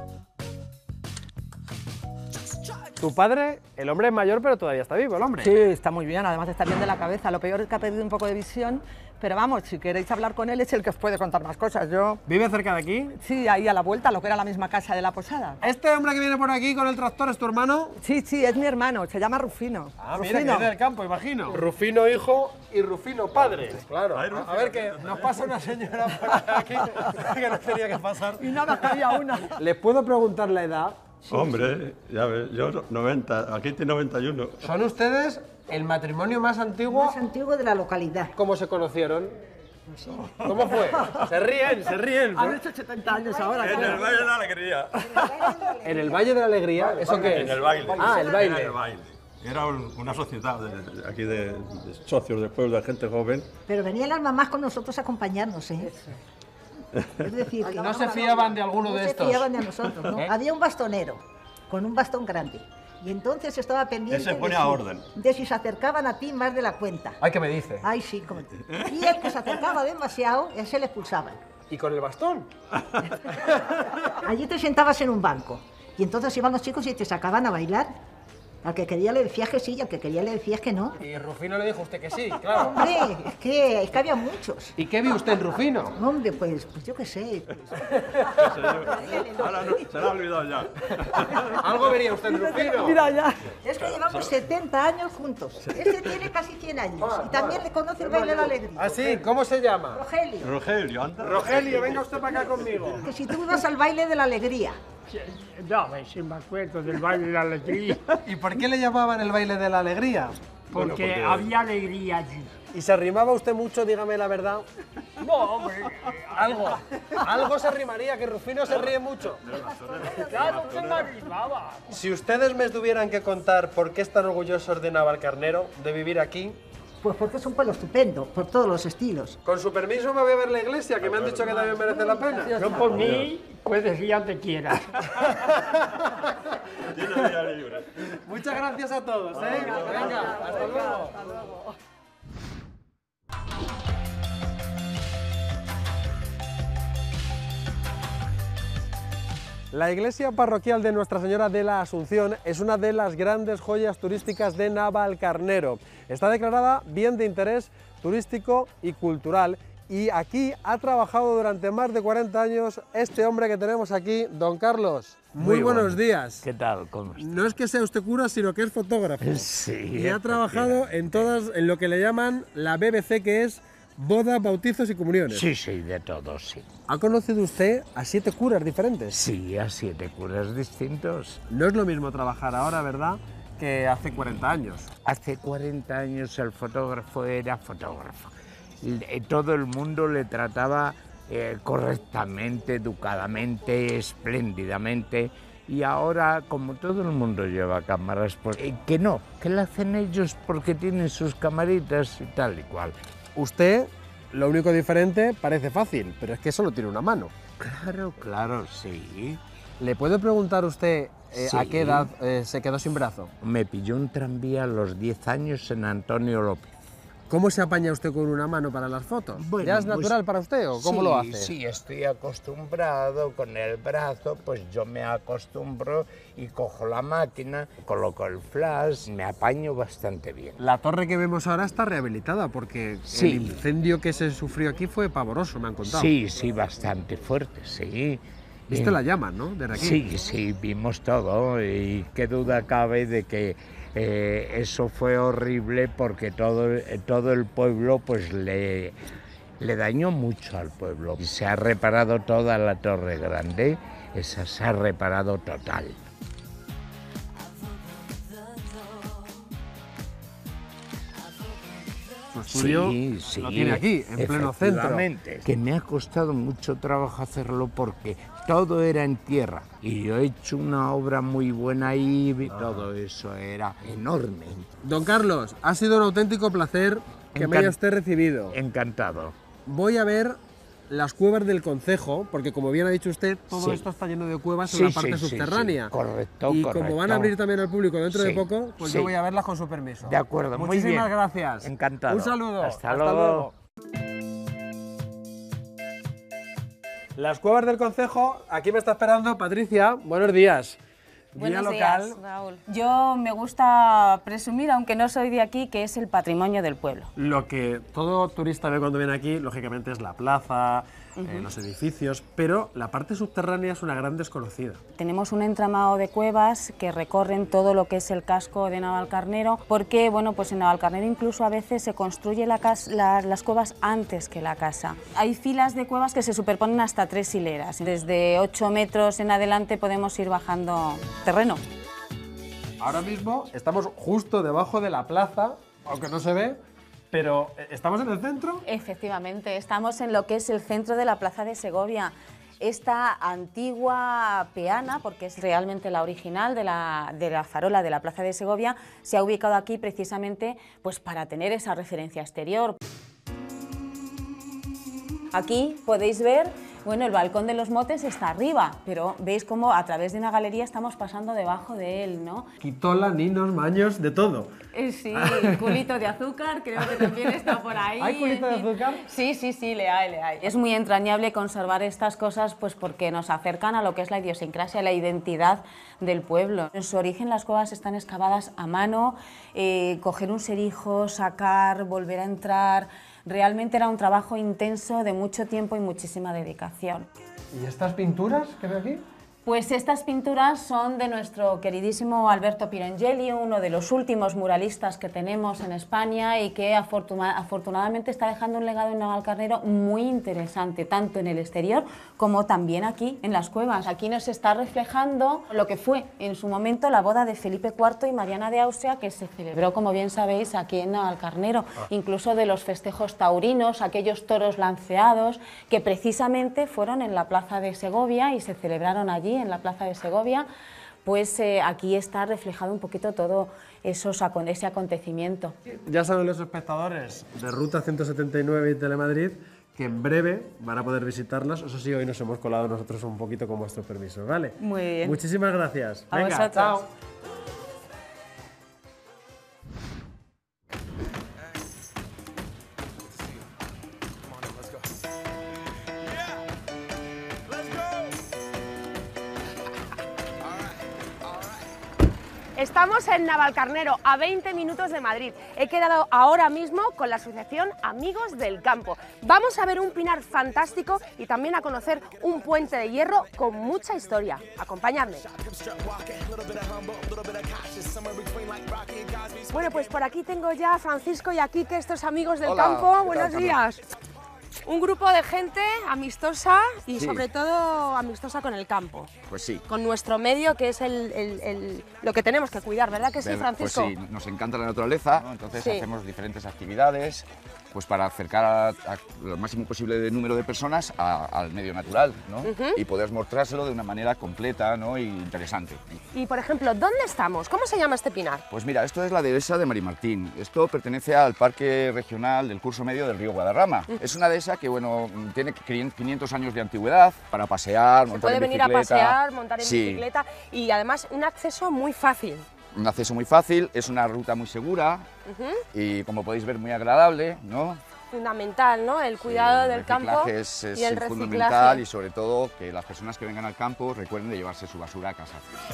Tu padre, el hombre es mayor, pero todavía está vivo, el hombre. Sí, está muy bien, además está bien de la cabeza. Lo peor es que ha perdido un poco de visión, pero vamos, si queréis hablar con él es el que os puede contar más cosas. Yo... ¿Vive cerca de aquí? Sí, ahí a la vuelta, lo que era la misma casa de la posada. ¿Este hombre que viene por aquí con el tractor es tu hermano? Sí, es mi hermano, se llama Rufino. Ah, Rufino. mira, que viene del campo, imagino. Rufino hijo y Rufino padre. Claro. A ver, que nos pasa una señora por aquí que no tenía que pasar. Y nada, cabía una. ¿Les puedo preguntar la edad? Sí, hombre, ya ves, yo 90, aquí tiene 91. ¿Son ustedes el matrimonio más antiguo? Más antiguo de la localidad. ¿Cómo se conocieron? ¿Cómo fue? Se ríen. Han hecho 70 años ahora. En el Valle de la Alegría. ¿En el Valle de la Alegría? ¿Eso qué es? En el baile. Ah, el baile. Era una sociedad aquí de socios del pueblo, de gente joven. Pero venían las mamás con nosotros a acompañarnos, ¿eh? Es decir, que no se fiaban de alguno de estos. No se fiaban de nosotros, ¿no? Había un bastonero con un bastón grande. Y entonces estaba pendiente se pone a orden. De si se acercaban a ti más de la cuenta. Ay, ¿qué me dice? Ay, sí, como... Y el que se acercaba demasiado, ese le expulsaban. ¿Y con el bastón? Allí te sentabas en un banco. Y entonces iban los chicos y te sacaban a bailar. Al que quería le decías que sí y al que quería le decías que no. Y Rufino le dijo a usted que sí, claro. Hombre, es que había muchos. ¿Y qué vio usted en Rufino? Hombre, pues yo qué sé. Ahora no, se lo ha olvidado ya. ¿Algo vería usted en Rufino? Mira ya. Es que llevamos 70 años juntos. Ese tiene casi 100 años. Y también le conoce el baile de la alegría. ¿Ah, sí? ¿Cómo se llama? Rogelio. Rogelio, anda. Rogelio, venga usted para acá conmigo. Que si tú ibas al baile de la alegría. No, sí me acuerdo del baile de la alegría. ¿Y por qué le llamaban el baile de la alegría? Porque había alegría allí. ¿Y se arrimaba usted mucho, dígame la verdad? No, hombre. Algo se arrimaría, que Rufino se ríe mucho. Claro que me arrimaba. Si ustedes me tuvieran que contar por qué están orgullosos de Navalcarnero, de vivir aquí... Pues porque es un pueblo estupendo, por todos los estilos. Con su permiso me voy a ver la iglesia, que me han dicho que también merece la pena. Yo por mí, puedes ir donde quieras. Muchas gracias a todos, ¿eh? Venga, hasta luego. La iglesia parroquial de Nuestra Señora de la Asunción es una de las grandes joyas turísticas de Navalcarnero. Está declarada bien de interés turístico y cultural y aquí ha trabajado durante más de 40 años este hombre que tenemos aquí, don Carlos. Muy buenos días. ¿Qué tal? ¿Cómo está? No es que sea usted cura, sino que es fotógrafo. Sí. Y ha trabajado en lo que le llaman la BBC, que es bodas, bautizos y comuniones. Sí, sí, de todo, sí. ¿Ha conocido usted a 7 curas diferentes? Sí, a 7 curas distintos. No es lo mismo trabajar ahora, ¿verdad?, que hace 40 años. Hace 40 años el fotógrafo era fotógrafo. Todo el mundo le trataba correctamente, educadamente, espléndidamente. Y ahora, como todo el mundo lleva cámaras, pues, que no, que la hacen ellos porque tienen sus camaritas y tal y cual. Usted, lo único diferente, parece fácil, pero es que solo tiene una mano. Claro, claro, sí. ¿Le puede preguntar usted Sí. a qué edad se quedó sin brazo? Me pilló un tranvía a los 10 años en Antonio López. ¿Cómo se apaña usted con una mano para las fotos? Bueno, ¿Ya es pues, natural para usted o cómo sí, lo hace? Sí, estoy acostumbrado con el brazo, pues yo me acostumbro y cojo la máquina, coloco el flash, me apaño bastante bien. La torre que vemos ahora está rehabilitada porque Sí. el incendio que se sufrió aquí fue pavoroso, me han contado. Sí, sí, bastante fuerte, sí. ¿Viste la llama, no? Desde aquí. Sí, sí, vimos todo y qué duda cabe de que eso fue horrible porque todo el pueblo pues le dañó mucho al pueblo. Y se ha reparado toda la Torre Grande, esa se ha reparado total. Su estudio lo tiene aquí, en pleno centro. Efectivamente, que me ha costado mucho trabajo hacerlo porque todo era en tierra y yo he hecho una obra muy buena ahí y todo eso era enorme. Don Carlos, ha sido un auténtico placer que me haya usted recibido. Encantado. Voy a ver las cuevas del concejo, porque como bien ha dicho usted, todo Sí. esto está lleno de cuevas en Sí, la parte sí, sí, subterránea. sí. Correcto, Y correcto. como van a abrir también al público dentro de Sí, poco, pues sí. yo voy a verlas con su permiso. De acuerdo, muy bien. Muchísimas gracias. Encantado. Un saludo. Hasta luego. Las cuevas del concejo, aquí me está esperando Patricia. Buenos días. Guía Buenos local. días, Raúl. Yo me gusta presumir, aunque no soy de aquí, que es el patrimonio del pueblo. Lo que todo turista ve cuando viene aquí, lógicamente, es la plaza, los edificios, pero la parte subterránea es una gran desconocida. Tenemos un entramado de cuevas que recorren todo lo que es el casco de Navalcarnero, porque bueno, pues en Navalcarnero incluso a veces se construye las cuevas antes que la casa. Hay filas de cuevas que se superponen hasta 3 hileras. Desde 8 metros en adelante podemos ir bajando terreno. Ahora mismo estamos justo debajo de la plaza, aunque no se ve, pero ¿estamos en el centro? Efectivamente, estamos en lo que es el centro de la Plaza de Segovia. Esta antigua peana, porque es realmente la original de la farola de la Plaza de Segovia, se ha ubicado aquí precisamente pues, para tener esa referencia exterior. Aquí podéis ver, bueno, el balcón de los motes está arriba, pero veis cómo a través de una galería estamos pasando debajo de él, ¿no? Quitola, ninos, maños, de todo. Sí, culito de azúcar, creo que también está por ahí. ¿Hay culito de azúcar? Sí, sí, sí, le hay, le hay. Es muy entrañable conservar estas cosas pues porque nos acercan a lo que es la idiosincrasia, la identidad del pueblo. En su origen las cuevas están excavadas a mano, coger un serijo, sacar, volver a entrar. Realmente era un trabajo intenso de mucho tiempo y muchísima dedicación. ¿Y estas pinturas que veo aquí? Pues estas pinturas son de nuestro queridísimo Alberto Pirangeli, uno de los últimos muralistas que tenemos en España y que afortunadamente está dejando un legado en Navalcarnero muy interesante, tanto en el exterior como también aquí en las cuevas. Aquí nos está reflejando lo que fue en su momento la boda de Felipe IV y Mariana de Austria, que se celebró, como bien sabéis, aquí en Navalcarnero, incluso de los festejos taurinos, aquellos toros lanceados que precisamente fueron en la Plaza de Segovia y se celebraron allí en la Plaza de Segovia, pues aquí está reflejado un poquito todo ese acontecimiento. Ya saben los espectadores de Ruta 179 y Telemadrid que en breve van a poder visitarlas. Eso sí, hoy nos hemos colado nosotros un poquito con vuestro permiso, ¿vale? Muy bien. Muchísimas gracias. A Venga, vosotros. chao. Estamos en Navalcarnero, a 20 minutos de Madrid. He quedado ahora mismo con la asociación Amigos del Campo. Vamos a ver un pinar fantástico y también a conocer un puente de hierro con mucha historia. Acompañadme. Bueno, pues por aquí tengo ya a Francisco y a Quique, estos Amigos del Campo. Buenos días. Un grupo de gente amistosa y sobre todo amistosa con el campo. Pues sí. Con nuestro medio, que es lo que tenemos que cuidar, ¿verdad que sí, Francisco? Pues sí, nos encanta la naturaleza, ¿no? Entonces hacemos diferentes actividades pues para acercar a lo máximo posible de número de personas al medio natural, ¿no? Y poder mostrárselo de una manera completa, ¿no? Y interesante. Y, por ejemplo, ¿dónde estamos? ¿Cómo se llama este pinar? Pues mira, esto es la dehesa de Marimartín. Esto pertenece al Parque Regional del Curso Medio del río Guadarrama. Es una dehesa que, bueno, tiene 500 años de antigüedad para pasear, montar en bicicleta. Se puede venir a pasear, montar en bicicleta y además un acceso muy fácil. Un acceso muy fácil, es una ruta muy segura y, como podéis ver, muy agradable, ¿no? Fundamental, ¿no? El cuidado del campo y el reciclaje es fundamental, y sobre todo que las personas que vengan al campo recuerden de llevarse su basura a casa.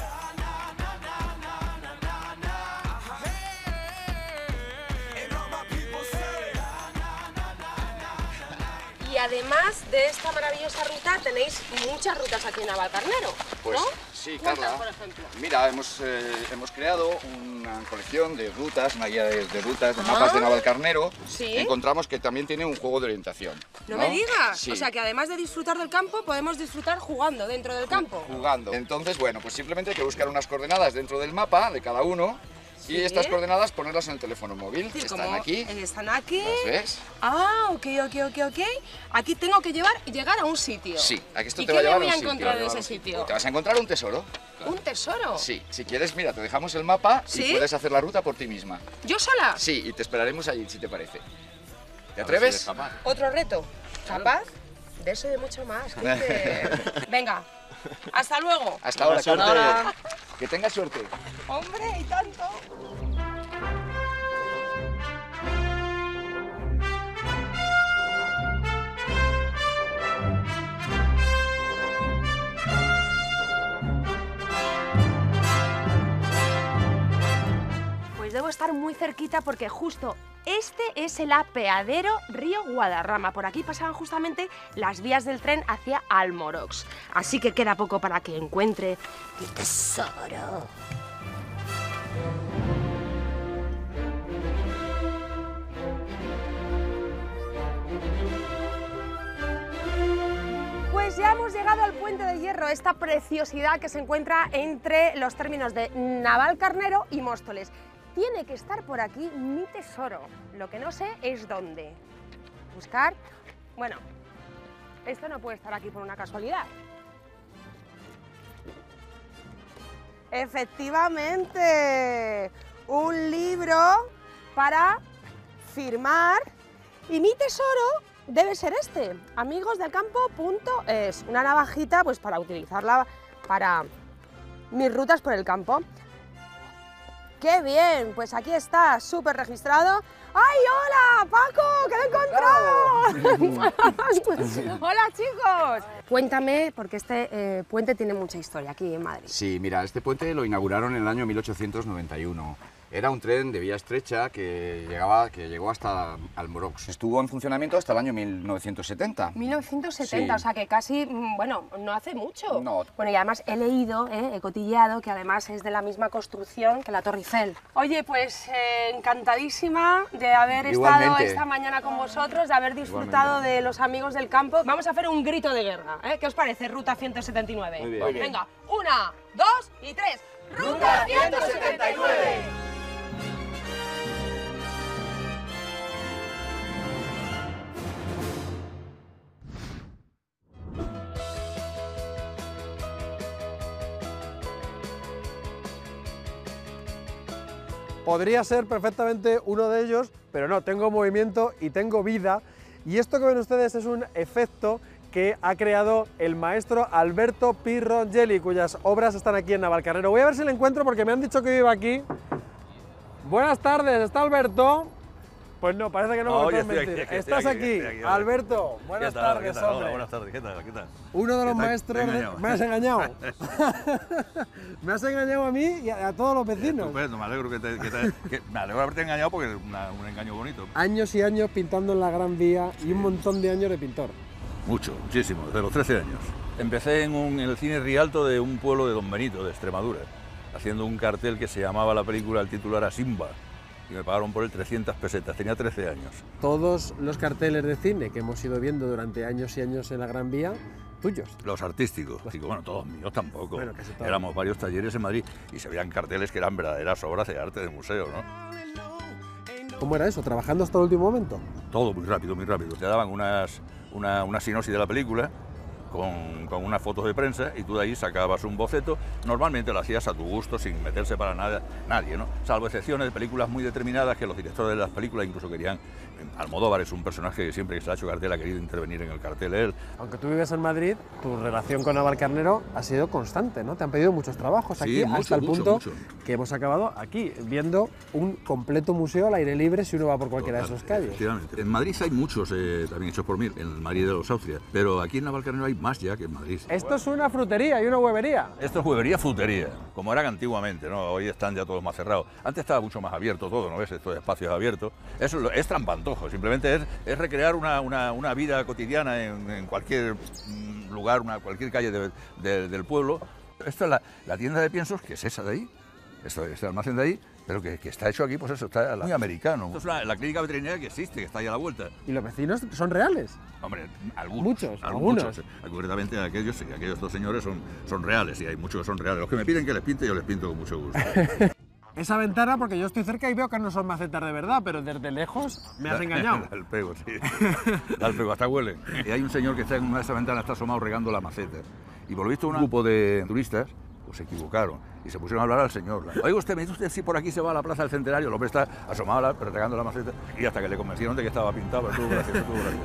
Y además de esta maravillosa ruta tenéis muchas rutas aquí en Navalcarnero, pues, ¿no? Sí, ¿cuántas, Carla. por ejemplo? Mira, hemos creado una colección de rutas, una guía de rutas, de mapas de Navalcarnero. ¿Sí? Encontramos que también tiene un juego de orientación. No me digas, Sí. O sea que además de disfrutar del campo, podemos disfrutar jugando dentro del campo. Jugando. Entonces, bueno, pues simplemente hay que buscar unas coordenadas dentro del mapa de cada uno. Y estas coordenadas ponerlas en el teléfono móvil, que están aquí. Están aquí. ¿Las ves? Ah, ok. Aquí tengo que llegar a un sitio. Sí, aquí esto ¿Y te va a llevar a un qué sitio. me voy a encontrar en ese sitio? Te vas a encontrar un tesoro. ¿Un tesoro? Sí, si quieres, mira, te dejamos el mapa y puedes hacer la ruta por ti misma. ¿Yo sola? Sí, y te esperaremos allí, si te parece. ¿Te atreves? ¿Otro reto? ¿Capaz? De eso y de mucho más. Venga, hasta luego. Hasta ahora, Carla. Que tengas suerte. Hombre, y tanto. Debo estar muy cerquita porque justo este es el apeadero Río Guadarrama. Por aquí pasaban justamente las vías del tren hacia Almorox. Así que queda poco para que encuentre mi tesoro. Pues ya hemos llegado al Puente de Hierro, esta preciosidad que se encuentra entre los términos de Navalcarnero y Móstoles. Tiene que estar por aquí mi tesoro. Lo que no sé es dónde. Buscar. Bueno, esto no puede estar aquí por una casualidad. Efectivamente, un libro para firmar. Y mi tesoro debe ser este, amigosdelcampo.es. Una navajita pues para utilizarla para mis rutas por el campo. ¡Qué bien! Pues aquí está, súper registrado. ¡Ay, hola, Paco! ¡Que lo he encontrado! ¡Hola, chicos! Cuéntame, porque este puente tiene mucha historia aquí en Madrid. Sí, mira, este puente lo inauguraron en el año 1891. Era un tren de vía estrecha que llegó hasta Almorox. Estuvo en funcionamiento hasta el año 1970. 1970, Sí. O sea que casi, bueno, no hace mucho. No. Bueno, y además he leído, he cotilleado, que además es de la misma construcción que la Torre Eiffel. Oye, pues encantadísima de haber estado Igualmente. esta mañana con vosotros, de haber disfrutado de los Amigos del Campo. Vamos a hacer un grito de guerra, ¿eh? ¿Qué os parece, Ruta 179? Muy bien. Muy bien. Venga, 1, 2 y 3. ¡Ruta 179! Podría ser perfectamente uno de ellos, pero no, tengo movimiento y tengo vida. Y esto que ven ustedes es un efecto que ha creado el maestro Alberto Pirongelli, cuyas obras están aquí en Navalcarnero. Voy a ver si le encuentro porque me han dicho que vive aquí. Buenas tardes, ¿está Alberto? Pues no, parece que no, Oye, me estoy mentir. aquí, Estás aquí, Alberto. Buenas tardes, hombre. Hola, buenas tardes, ¿qué tal? ¿Qué tal? Uno de los ¿Qué tal? maestros... Te he engañado. Me has engañado. Me has engañado a mí y a todos los vecinos. Estupendo, me alegro me alegro de haberte engañado porque es un engaño bonito. Años y años pintando en la Gran Vía y un montón de años de pintor. Mucho, muchísimo, desde los 13 años. Empecé en el cine Rialto de un pueblo de Don Benito, de Extremadura, haciendo un cartel que se llamaba la película, el título era Simba, y me pagaron por él 300 pesetas, tenía 13 años. Todos los carteles de cine que hemos ido viendo durante años y años en la Gran Vía, tuyos. Los artísticos, digo, bueno, todos míos tampoco. Bueno, casi todos. Éramos varios talleres en Madrid y se veían carteles que eran verdaderas obras de arte de museo, ¿no? ¿Cómo era eso? ¿Trabajando hasta el último momento? Todo muy rápido, muy rápido. Te daban una sinopsis de la película con unas fotos de prensa y tú de ahí sacabas un boceto. Normalmente lo hacías a tu gusto, sin meterse para nada nadie, ¿no? Salvo excepciones de películas muy determinadas que los directores de las películas incluso querían. Almodóvar es un personaje que siempre que se ha hecho cartel ha querido intervenir en el cartel él. Aunque tú vives en Madrid, tu relación con Navalcarnero ha sido constante, ¿no? Te han pedido muchos trabajos aquí, hasta el punto que hemos acabado aquí, viendo un completo museo al aire libre si uno va por cualquiera de esos calles. Efectivamente. En Madrid hay muchos también hechos por mí, en el María de los Austrias, pero aquí en Navalcarnero hay más ya que en Madrid. Esto es una frutería y una huevería. Esto es huevería, frutería, como eran antiguamente, ¿no? Hoy están ya todos más cerrados. Antes estaba mucho más abierto todo, ¿no ves? Estos espacios abiertos. Eso es trampantojo, simplemente es recrear una vida cotidiana en cualquier lugar, cualquier calle del pueblo. Esto es la tienda de piensos, que es esa de ahí, este almacén de ahí, pero que está hecho aquí, pues eso, está muy americano. Esto es la clínica veterinaria que existe, que está ahí a la vuelta. ¿Y los vecinos son reales? Hombre, algunos. Muchos, algunos. Concretamente aquellos dos señores son reales, y hay muchos que son reales. Los que me piden que les pinte, yo les pinto con mucho gusto. Esa ventana, porque yo estoy cerca y veo que no son macetas de verdad, pero desde lejos me has engañado. Da el pego, sí. Da el pego, hasta huele. Y hay un señor que está en una de esas ventanas, está asomado regando la maceta. Y por lo visto un grupo de turistas pues se equivocaron y se pusieron a hablar al señor. Oiga usted, me dice usted si por aquí se va a la Plaza del Centenario. El hombre está asomado regando la maceta y hasta que le convencieron de que estaba pintado, estuvo gracioso, estuvo gracioso.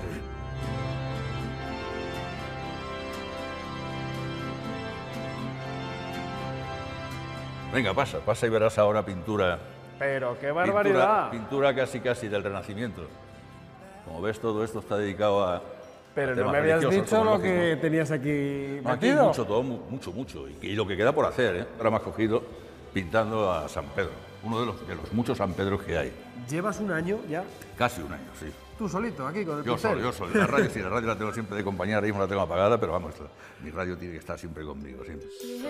Venga, pasa y verás ahora pintura. Pero qué barbaridad. Pintura casi del Renacimiento. Como ves, todo esto está dedicado a... Pero no me habías dicho lo que tenías aquí metido. Aquí hay mucho, todo, mucho. Y lo que queda por hacer, ¿eh? Ahora me has cogido pintando a San Pedro. Uno de los muchos San Pedros que hay. ¿Llevas un año ya? Casi un año, sí. ¿Tú solito, aquí, con el Yo solo. La radio, sí, la radio la tengo siempre de compañía, ahora mismo la tengo apagada, pero vamos, mi radio tiene que estar siempre conmigo, siempre.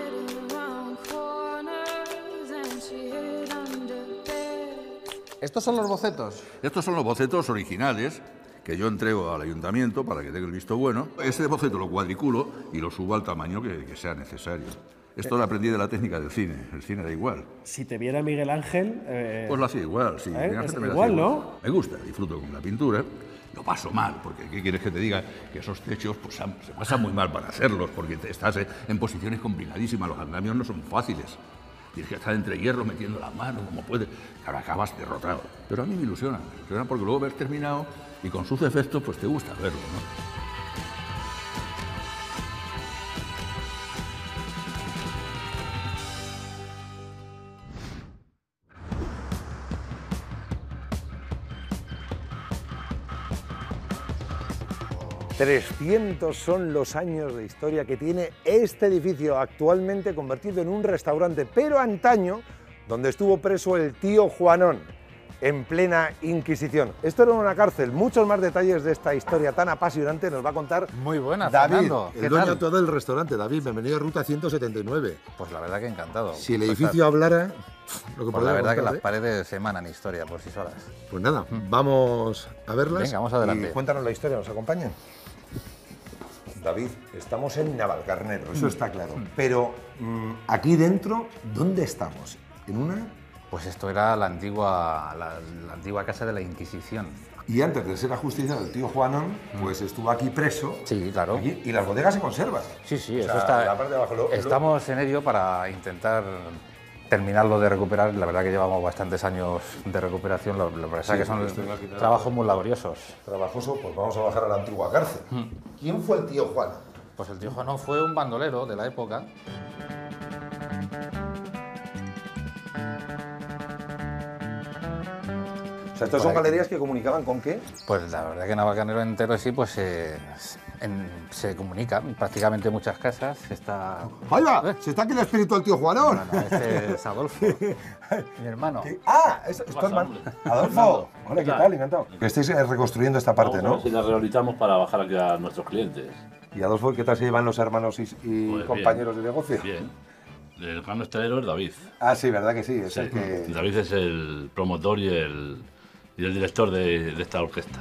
¿Estos son los bocetos? Estos son los bocetos originales que yo entrego al ayuntamiento para que tenga el visto bueno. Ese boceto lo cuadriculo y lo subo al tamaño que sea necesario. Esto lo aprendí de la técnica del cine. El cine da igual. Si te viera Miguel Ángel... Pues lo hacía igual, sí. Es igual, ¿no? Me gusta, disfruto con la pintura. Lo paso mal, porque ¿qué quieres que te diga? Que esos techos pues, se pasan muy mal para hacerlos, porque estás en posiciones complicadísimas. Los andamios no son fáciles. Tienes que estar entre hierros metiendo la mano, como puedes. Claro, acabas derrotado. Pero a mí me ilusiona porque luego ves terminado y con sus defectos, pues te gusta verlo, ¿no? ...300 son los años de historia que tiene este edificio, actualmente convertido en un restaurante, pero antaño, donde estuvo preso el tío Juanón, en plena Inquisición. Esto era una cárcel. Muchos más detalles de esta historia tan apasionante nos va a contar muy buena, David, Fernando. el dueño todo del restaurante. David, bienvenido a Ruta 179. Pues la verdad que encantado. Si el edificio hablara... Pues la verdad que las paredes emanan historia por sí solas. Pues nada, vamos a verlas. Venga, vamos adelante. Y cuéntanos la historia, ¿nos acompañan? David, estamos en Navalcarnero, eso está claro. Pero aquí dentro, ¿dónde estamos? ¿En una...? Pues esto era la antigua casa de la Inquisición. Y antes de ser ajusticiado el tío Juanón, pues estuvo aquí preso. Sí, claro. Aquí, y las bodegas se conservan. Sí, O eso sea, está... la parte de abajo, estamos en ello para intentar terminarlo de recuperar. La verdad que llevamos bastantes años de recuperación, lo que pasa es que son trabajos muy laboriosos. Trabajoso, pues vamos a bajar a la antigua cárcel. ¿Quién fue el tío Juanón? Pues el tío Juanón fue un bandolero de la época. sea, ¿estas son galerías que comunicaban con qué? Pues la verdad que Navalcarnero entero sí, pues se comunica. Prácticamente muchas casas está... ¡Ahí va! Se está aquí el espíritu del tío Juanón. No, este es Adolfo, mi hermano. ¡Ah! ¿Es tu hermano? Adolfo. Hola, ¿qué tal? Encantado. Que estéis reconstruyendo esta parte, ¿no? Si la rehabilitamos para bajar aquí a nuestros clientes. Y Adolfo, ¿qué tal se llevan los hermanos y Pues compañeros bien, de negocio? Bien. El gran estelero es David. Ah, sí, verdad que sí. Es Sí, el que... David es el promotor y el director de esta orquesta.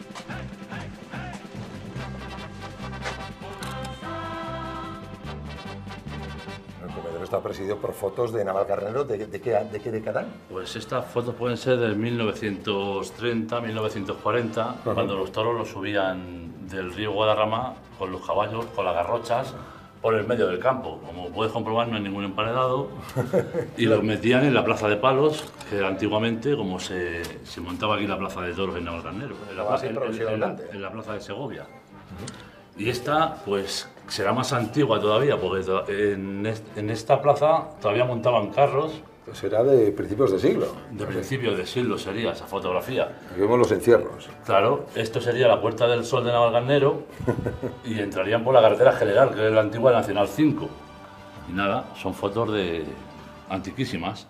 El comedor está presidido por fotos de Navalcarnero. ¿De qué década? Pues estas fotos pueden ser de 1930, 1940, cuando los toros los subían del río Guadarrama con los caballos, con las garrochas, por el medio del campo. Como puedes comprobar, no hay ningún emparedado. Y los metían en la plaza de palos, que antiguamente, como se montaba aquí la plaza de toros en Navalcarnero, en la plaza de Segovia. Y esta, pues, será más antigua todavía, porque en esta plaza todavía montaban carros. Pues será de principios de siglo. De principios de siglo sería esa fotografía. Aquí vemos los encierros. Claro, esto sería la Puerta del Sol de Navalcarnero y entrarían por la carretera general, que es la antigua Nacional 5. Y nada, son fotos antiquísimas.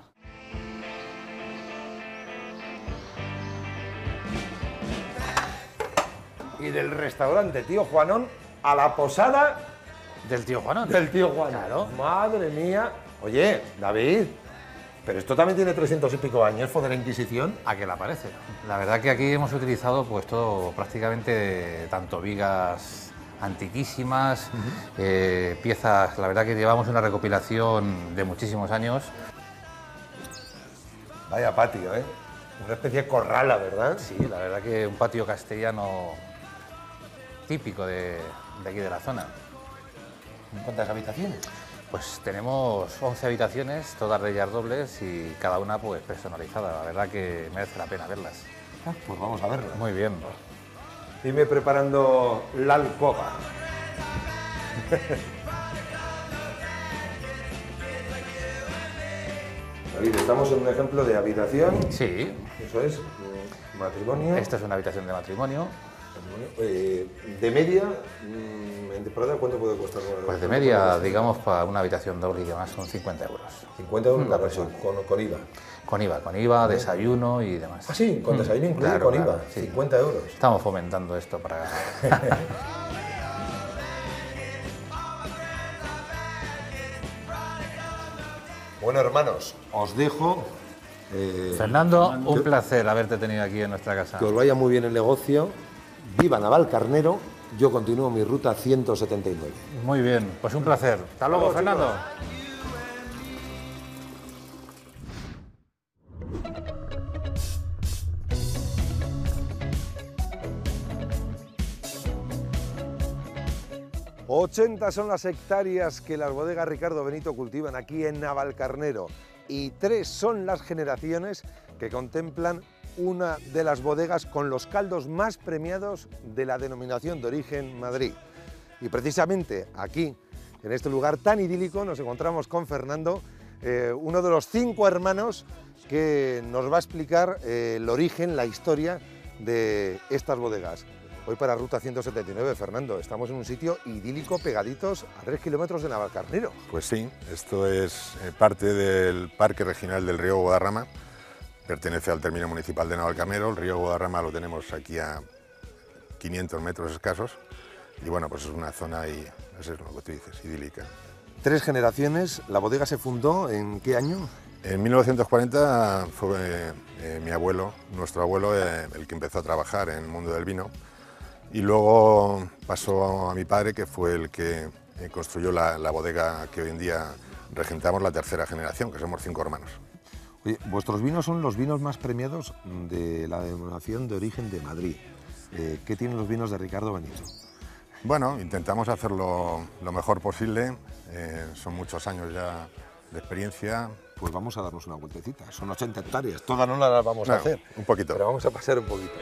Y del restaurante Tío Juanón a la posada... ¿Del Tío Juanón? Del Tío Juanón. Claro. Madre mía. Oye, David, pero esto también tiene 300 y pico años, ¿fue de la Inquisición? ¿A qué le parece? La verdad que aquí hemos utilizado pues todo, prácticamente tanto vigas antiquísimas, piezas, la verdad que llevamos una recopilación de muchísimos años. Vaya patio, ¿eh? Una especie de corrala, ¿verdad? Sí, la verdad que un patio castellano típico de aquí de la zona. ¿Cuántas habitaciones? Pues tenemos 11 habitaciones, todas de ellas dobles y cada una pues personalizada. La verdad que merece la pena verlas. Pues vamos a verlas. Muy bien. Dime preparando la alcoba. David, estamos en un ejemplo de habitación. Sí. Eso es, matrimonio. Esta es una habitación de matrimonio. De media, en temporada, ¿cuánto puede costar? Pues de media, digamos, para una habitación doble y demás son 50 euros. 50 euros la persona, con IVA. Con IVA, desayuno y demás. Ah, sí, con desayuno incluido, claro, con claro, IVA, sí. 50 euros. Estamos fomentando esto para... Bueno, hermanos, os dejo. Fernando, un placer haberte tenido aquí en nuestra casa. Que os vaya muy bien el negocio. Viva Navalcarnero. Yo continúo mi ruta 179. Muy bien, pues un placer. Hasta luego, Fernando. Chicos. 80 son las hectáreas que las bodegas Ricardo Benito cultivan aquí en Navalcarnero y 3 son las generaciones que contemplan una de las bodegas con los caldos más premiados de la denominación de origen Madrid. Y precisamente aquí, en este lugar tan idílico, nos encontramos con Fernando, uno de los 5 hermanos que nos va a explicar el origen, la historia de estas bodegas. Hoy para Ruta 179, Fernando, estamos en un sitio idílico pegaditos a 3 kilómetros de Navalcarnero. Pues sí, esto es parte del Parque Regional del Río Guadarrama. Pertenece al término municipal de Navalcarnero. El río Guadarrama lo tenemos aquí a 500 metros escasos. Y bueno, pues es una zona, y eso es lo que tú dices, idílica. 3 generaciones. ¿La bodega se fundó en qué año? En 1940 fue mi abuelo, nuestro abuelo, el que empezó a trabajar en el mundo del vino. Y luego pasó a mi padre, que fue el que construyó la bodega que hoy en día regentamos, la 3ª generación, que somos 5 hermanos. Oye, vuestros vinos son los vinos más premiados de la denominación de origen de Madrid. ¿Qué tienen los vinos de Ricardo Benito? Bueno, intentamos hacerlo lo mejor posible. Son muchos años ya de experiencia. Pues vamos a darnos una vueltecita. Son 80 hectáreas. Todas no las vamos a hacer. Un poquito. Pero vamos a pasar un poquito.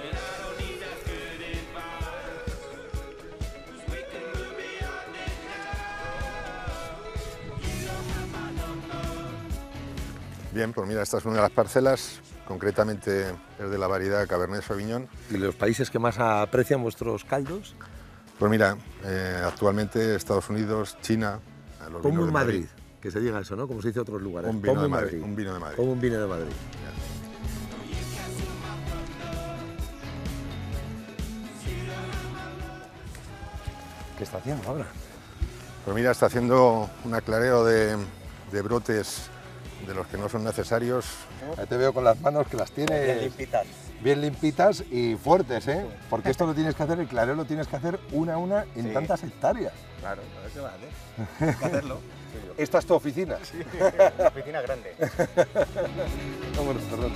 Bien, pues mira, esta es una de las parcelas concretamente es de la variedad Cabernet Sauvignon. ¿Y los países que más aprecian vuestros caldos? Pues mira, actualmente Estados Unidos, China, los Como vinos un de Madrid, que se diga eso, ¿no? Como se dice en otros lugares. Un vino Como de Madrid. Un vino de Madrid. Como un vino de Madrid. ¿Qué está haciendo ahora? Pues mira, está haciendo un aclareo de brotes de los que no son necesarios. Ya te veo con las manos que las tienes Bien limpitas. bien limpitas y fuertes, ¿eh? Porque esto lo tienes que hacer, el clareo lo tienes que hacer una a una en Sí. tantas hectáreas. Claro, a ver qué va a hacer. Hay que hacerlo. ¿Esta es tu oficina? Sí, una oficina grande. Vámonos, perdón.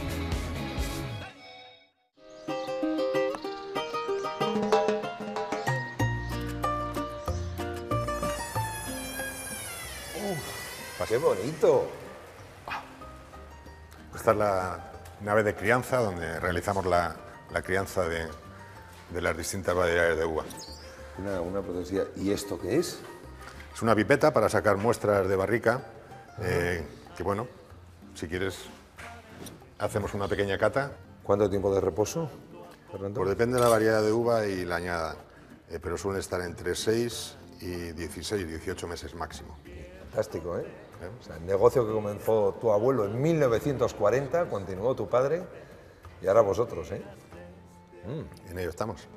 ¡Qué bonito! Esta es la nave de crianza donde realizamos la crianza de las distintas variedades de uva. Una potencia. ¿Y esto qué es? Es una pipeta para sacar muestras de barrica, que bueno, si quieres hacemos una pequeña cata. ¿Cuánto tiempo de reposo, Fernando? Pues depende de la variedad de uva y la añada, pero suelen estar entre 6 y 16, 18 meses máximo. Fantástico, ¿eh? O sea, el negocio que comenzó tu abuelo en 1940, continuó tu padre y ahora vosotros, ¿eh? En ello estamos.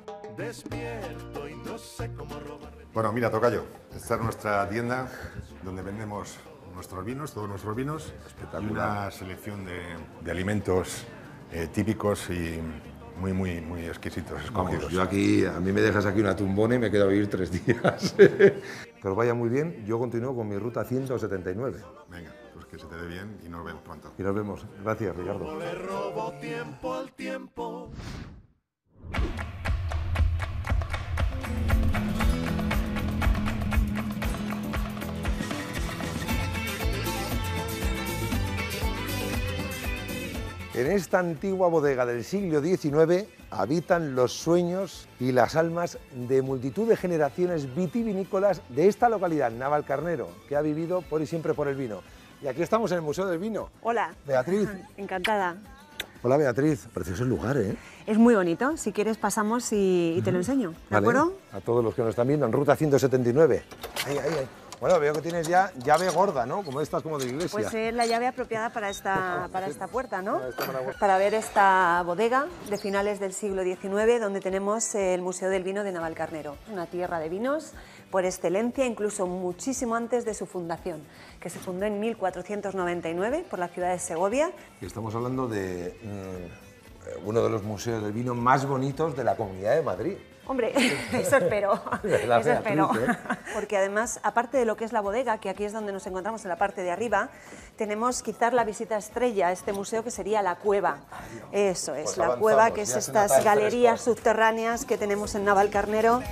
Bueno, mira, tocayo, esta es nuestra tienda donde vendemos nuestros vinos, todos nuestros vinos, y una selección de alimentos típicos y muy exquisitos, escogidos. Vamos, yo aquí, a mí me dejas aquí una tumbona y me quedo a vivir 3 días. Que os vaya muy bien, yo continúo con mi ruta 179. Venga, pues que se te dé bien y nos vemos pronto. Y nos vemos. Gracias, Ricardo. Le robo tiempo al tiempo. En esta antigua bodega del siglo XIX habitan los sueños y las almas de multitud de generaciones vitivinícolas de esta localidad, Navalcarnero, que ha vivido por y siempre por el vino. Y aquí estamos en el Museo del Vino. Hola. Beatriz. Encantada. Hola, Beatriz. Precioso el lugar, ¿eh? Es muy bonito. Si quieres pasamos y te lo enseño. ¿De Vale. acuerdo? A todos los que nos están viendo en Ruta 179. Ahí. Bueno, veo que tienes ya llave gorda, ¿no? Como estas, como de iglesia. Pues es la llave apropiada para esta puerta, ¿no? Para ver esta bodega de finales del siglo XIX, donde tenemos el Museo del Vino de Navalcarnero. Una tierra de vinos por excelencia, incluso muchísimo antes de su fundación, que se fundó en 1499 por la ciudad de Segovia. Y estamos hablando de uno de los museos del vino más bonitos de la Comunidad de Madrid. Hombre, eso espero, ¿Verdad, eso espero. Beatriz, Porque además, aparte de lo que es la bodega, que aquí es donde nos encontramos en la parte de arriba, tenemos quizás la visita estrella a este museo, que sería la cueva. Eso es, Pues la avanzamos, cueva, que es ya se nota estas el galerías subterráneas que tenemos en Navalcarnero.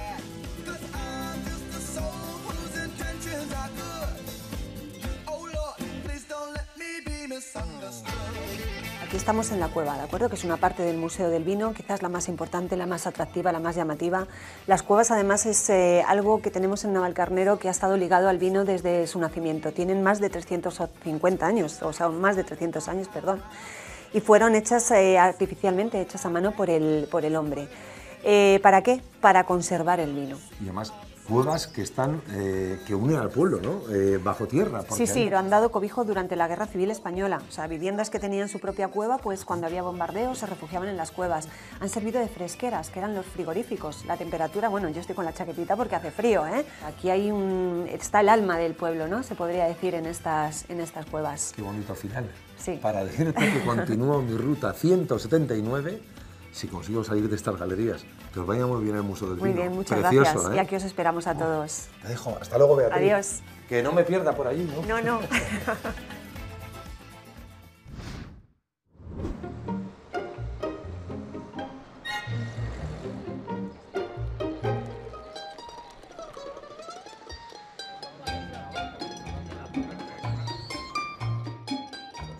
Aquí estamos en la cueva, ¿de acuerdo? Que es una parte del Museo del Vino, quizás la más importante, la más atractiva, la más llamativa. Las cuevas, además, es algo que tenemos en Navalcarnero que ha estado ligado al vino desde su nacimiento. Tienen más de 350 años, o sea, más de 300 años, perdón. Y fueron hechas artificialmente, hechas a mano por el hombre. ¿Para qué? Para conservar el vino. Y además, cuevas que están, que unen al pueblo, ¿no? Bajo tierra. Sí, sí, lo han dado cobijo durante la Guerra Civil Española. O sea, viviendas que tenían su propia cueva, pues cuando había bombardeos se refugiaban en las cuevas. Han servido de fresqueras, que eran los frigoríficos. La temperatura, bueno, yo estoy con la chaquetita porque hace frío, ¿eh? Aquí hay está el alma del pueblo, ¿no? Se podría decir en estas cuevas. Qué bonito final. Sí. Para decirte que continúo mi ruta 179, si consigo salir de estas galerías. Que os vaya muy bien el Museo del Muy Vino. bien, muchas Precioso, gracias. ¿eh? Y aquí os esperamos a todos. Te dejo. Hasta luego, Beatriz. Adiós. Que no me pierda por allí, ¿no? No.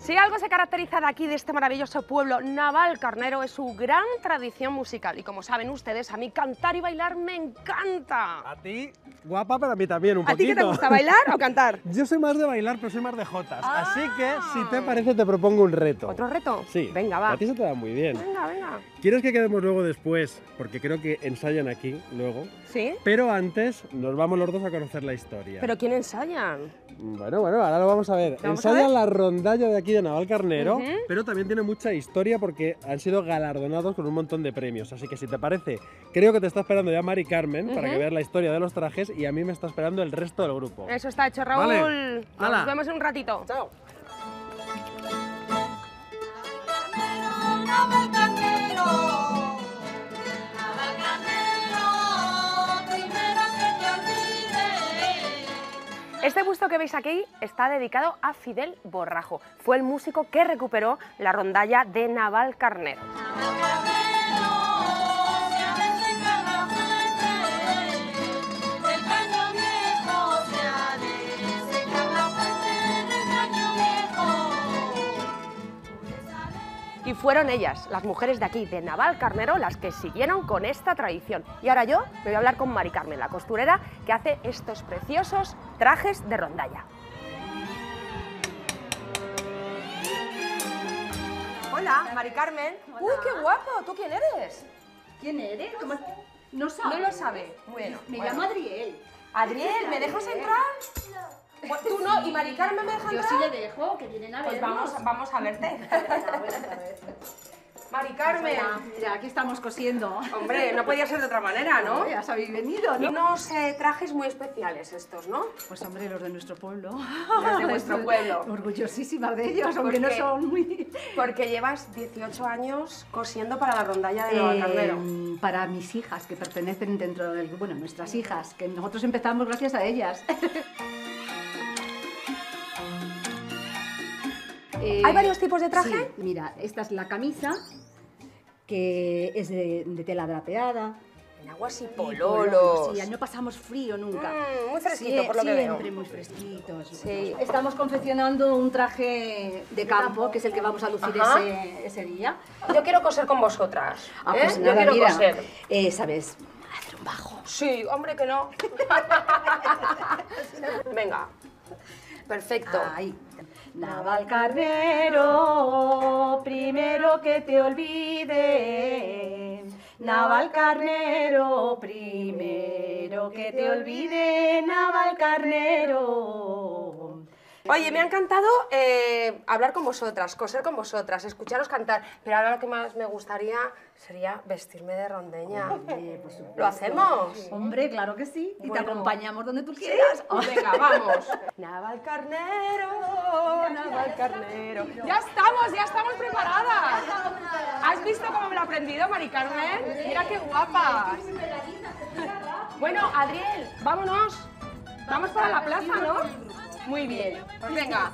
Si algo se caracteriza de aquí, de este maravilloso pueblo Navalcarnero, es su gran tradición musical. Y como saben ustedes, a mí cantar y bailar me encanta. A ti, guapa, pero a mí también un poquito. ¿A ti qué te gusta, bailar o cantar? Yo soy más de bailar, pero soy más de jotas. Así que, si te parece, te propongo un reto. ¿Otro reto? Sí. Venga, va. A ti se te da muy bien. Venga, venga. ¿Quieres que quedemos luego después? Porque creo que ensayan aquí luego. ¿Sí? Pero antes nos vamos los dos a conocer la historia. ¿Pero quién ensayan? Bueno, ahora lo vamos a ver. Ensayan la rondalla de aquí de Navalcarnero, pero también tiene mucha historia porque han sido galardonados con un montón de premios. Así que si te parece, creo que te está esperando ya Mari Carmen para que veas la historia de los trajes y a mí me está esperando el resto del grupo. Eso está hecho, Raúl. Vale. Nos vemos en un ratito. Chao. Este busto que veis aquí está dedicado a Fidel Borrajo. Fue el músico que recuperó la rondalla de Navalcarnero. Y fueron ellas, las mujeres de aquí, de Navalcarnero, las que siguieron con esta tradición. Y ahora yo me voy a hablar con Mari Carmen, la costurera, que hace estos preciosos trajes de rondalla. Hola, Mari Carmen. Hola. ¡Uy, qué guapo! ¿Tú quién eres? ¿Quién eres? No sabe. No lo sabe. Bueno. Me llamo Adriel. Adriel, ¿me dejas entrar? Pues tú no, ¿y Mari Carmen me deja Yo entrar? sí le dejo, que vienen a Pues vernos. vamos a verte. Mari Carmen. Mira, aquí estamos cosiendo. Hombre, no podía ser de otra manera, ¿no? Ya habéis venido, ¿no? Y unos trajes muy especiales estos, ¿no? Pues hombre, los de nuestro pueblo. Los de vuestro pueblo. Orgullosísimas de ellos, aunque no son muy... Porque llevas 18 años cosiendo para la rondalla de Navalcarnero. Para mis hijas, que pertenecen dentro del... Bueno, nuestras hijas, que nosotros empezamos gracias a ellas. ¿Hay varios tipos de traje? Sí, mira, esta es la camisa, que es de tela drapeada. En aguas y pololos. Sí, no pasamos frío nunca. Muy fresquito, por lo que veo. Siempre muy fresquitos. Sí. Estamos confeccionando un traje de campo, que es el que vamos a lucir ese día. Yo quiero coser con vosotras. Pues Yo nada, quiero mira, coser. ¿Sabes hacer un bajo? Sí, hombre, que no. Venga. Perfecto. Ahí. Navalcarnero, primero que te olvide. Navalcarnero, primero que te olvide. Navalcarnero. Oye, me ha encantado hablar con vosotras, coser con vosotras, escucharos cantar, pero ahora lo que más me gustaría sería vestirme de rondeña. ¿Lo hacemos? Hombre, claro que sí. Y te Bueno. acompañamos donde tú quieras. Venga, vamos. Navalcarnero, Navalcarnero. Ya estamos preparadas. ¿Has visto cómo me lo he aprendido, Mari Carmen? Mira qué guapas. Bueno, Adriel, vámonos. Vamos para la plaza, ¿no? Muy bien. Pues venga.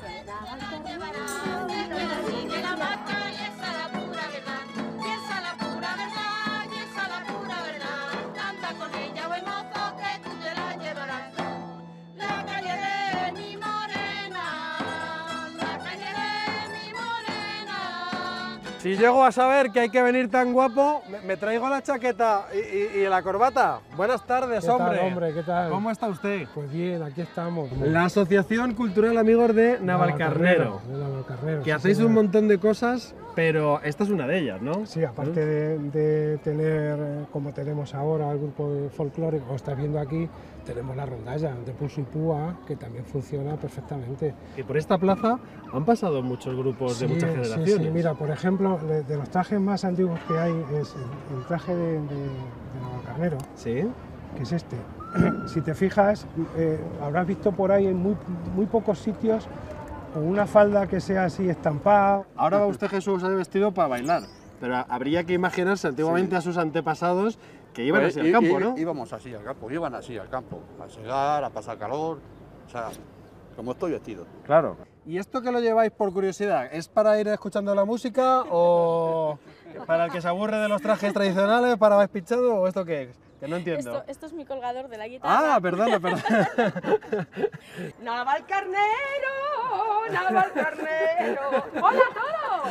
Si llego a saber que hay que venir tan guapo, me traigo la chaqueta y la corbata. Buenas tardes, ¿Qué tal, hombre. hombre? ¿Qué tal? ¿Cómo está usted? Pues bien, aquí estamos. La Asociación Cultural Amigos de Navalcarnero. De Navalcarnero, Que sí, hacéis señor. un montón de cosas, pero esta es una de ellas, ¿no? Sí, aparte de tener, como tenemos ahora, el grupo de folclore, como estás viendo aquí, tenemos la rondalla de Pulso y Púa, que también funciona perfectamente. Y por esta plaza han pasado muchos grupos de muchas generaciones. Sí, mira, por ejemplo, de los trajes más antiguos que hay es el traje de Navalcarnero, ¿sí? Que es este. Si te fijas, habrás visto por ahí en muy pocos sitios con una falda que sea así estampada. Ahora va usted, Jesús, vestido para bailar, pero habría que imaginarse antiguamente a sus antepasados que iban Pues, así al campo, ¿no? Íbamos así al campo, iban así al campo, a segar, a pasar calor, o sea, como estoy vestido. Claro. ¿Y esto que lo lleváis por curiosidad? ¿Es para ir escuchando la música o para el que se aburre de los trajes tradicionales, para vais pinchando o esto qué es? Que no entiendo. Esto es mi colgador de la guitarra. Ah, perdona. Navalcarnero, Navalcarnero. ¡Hola, Toro!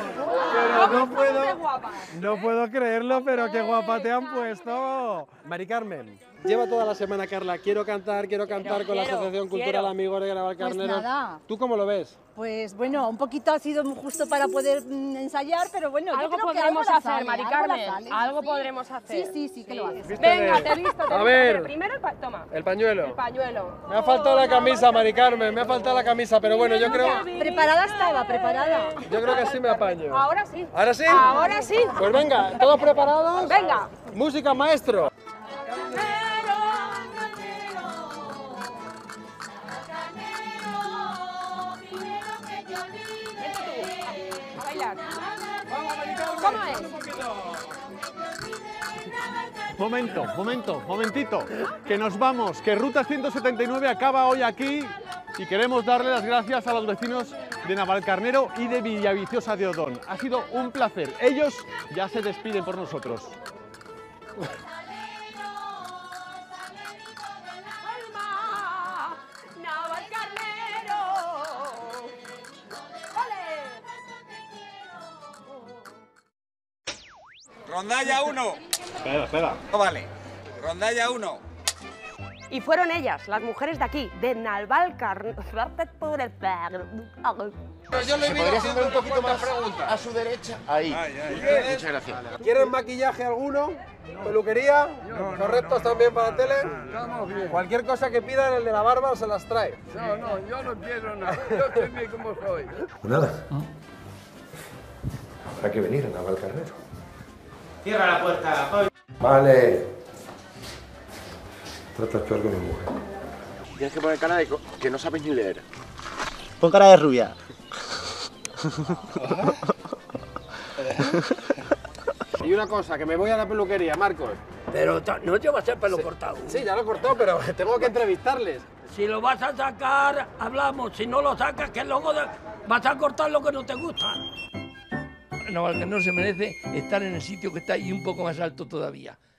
Pero no puedo creerlo, pero qué guapa te han puesto. Mari Carmen, lleva toda la semana Carla, quiero cantar con la Asociación Cultural Amigos de Navalcarnero. Pues nada. ¿Tú cómo lo ves? Pues bueno, un poquito ha sido muy justo para poder ensayar, pero bueno, yo Algo creo que podremos algo hacer, Mari Carmen. Algo podremos hacer. Sí, que lo haces. Venga, te he visto. A ver. Primero toma. El pañuelo. El pañuelo. Me ha faltado la camisa, Mari Carmen, me ha faltado la camisa, pero bueno, yo creo... Preparada estaba, preparada. Yo creo que sí me apaño. Ahora sí. ¿Ahora sí? Ahora sí. Pues venga, ¿todos preparados? Venga. Música, maestro. ¿Cómo es? Momentito, que nos vamos, que Ruta 179 acaba hoy aquí y queremos darle las gracias a los vecinos de Navalcarnero y de Villaviciosa de Odón. Ha sido un placer. Ellos ya se despiden por nosotros. Rondalla 1. Espera. No vale. Rondalla 1. Y fueron ellas, las mujeres de aquí, de Navalcarnero. Yo le podría hacer un poquito más preguntas. A su derecha. Ahí. Muchas gracias. ¿Quieren maquillaje alguno? ¿Peluquería? ¿Correctos también para la tele? Estamos bien. Cualquier cosa que pidan, el de la barba se las trae. No, yo no quiero nada. Yo estoy bien como soy. Pues nada. Habrá que venir a Navalcarnero. Cierra la puerta, Javi. Vale. Tratas peor que mi mujer. Tienes que poner cara de que no sabes ni leer. Pon cara de rubia. Y una cosa, que me voy a la peluquería, Marcos. Pero no llevas el pelo cortado. Sí, ya lo he cortado, pero tengo que entrevistarles. Si lo vas a sacar, hablamos. Si no lo sacas, que luego vas a cortar lo que no te gusta. Navalcarnero se merece estar en el sitio que está y un poco más alto todavía.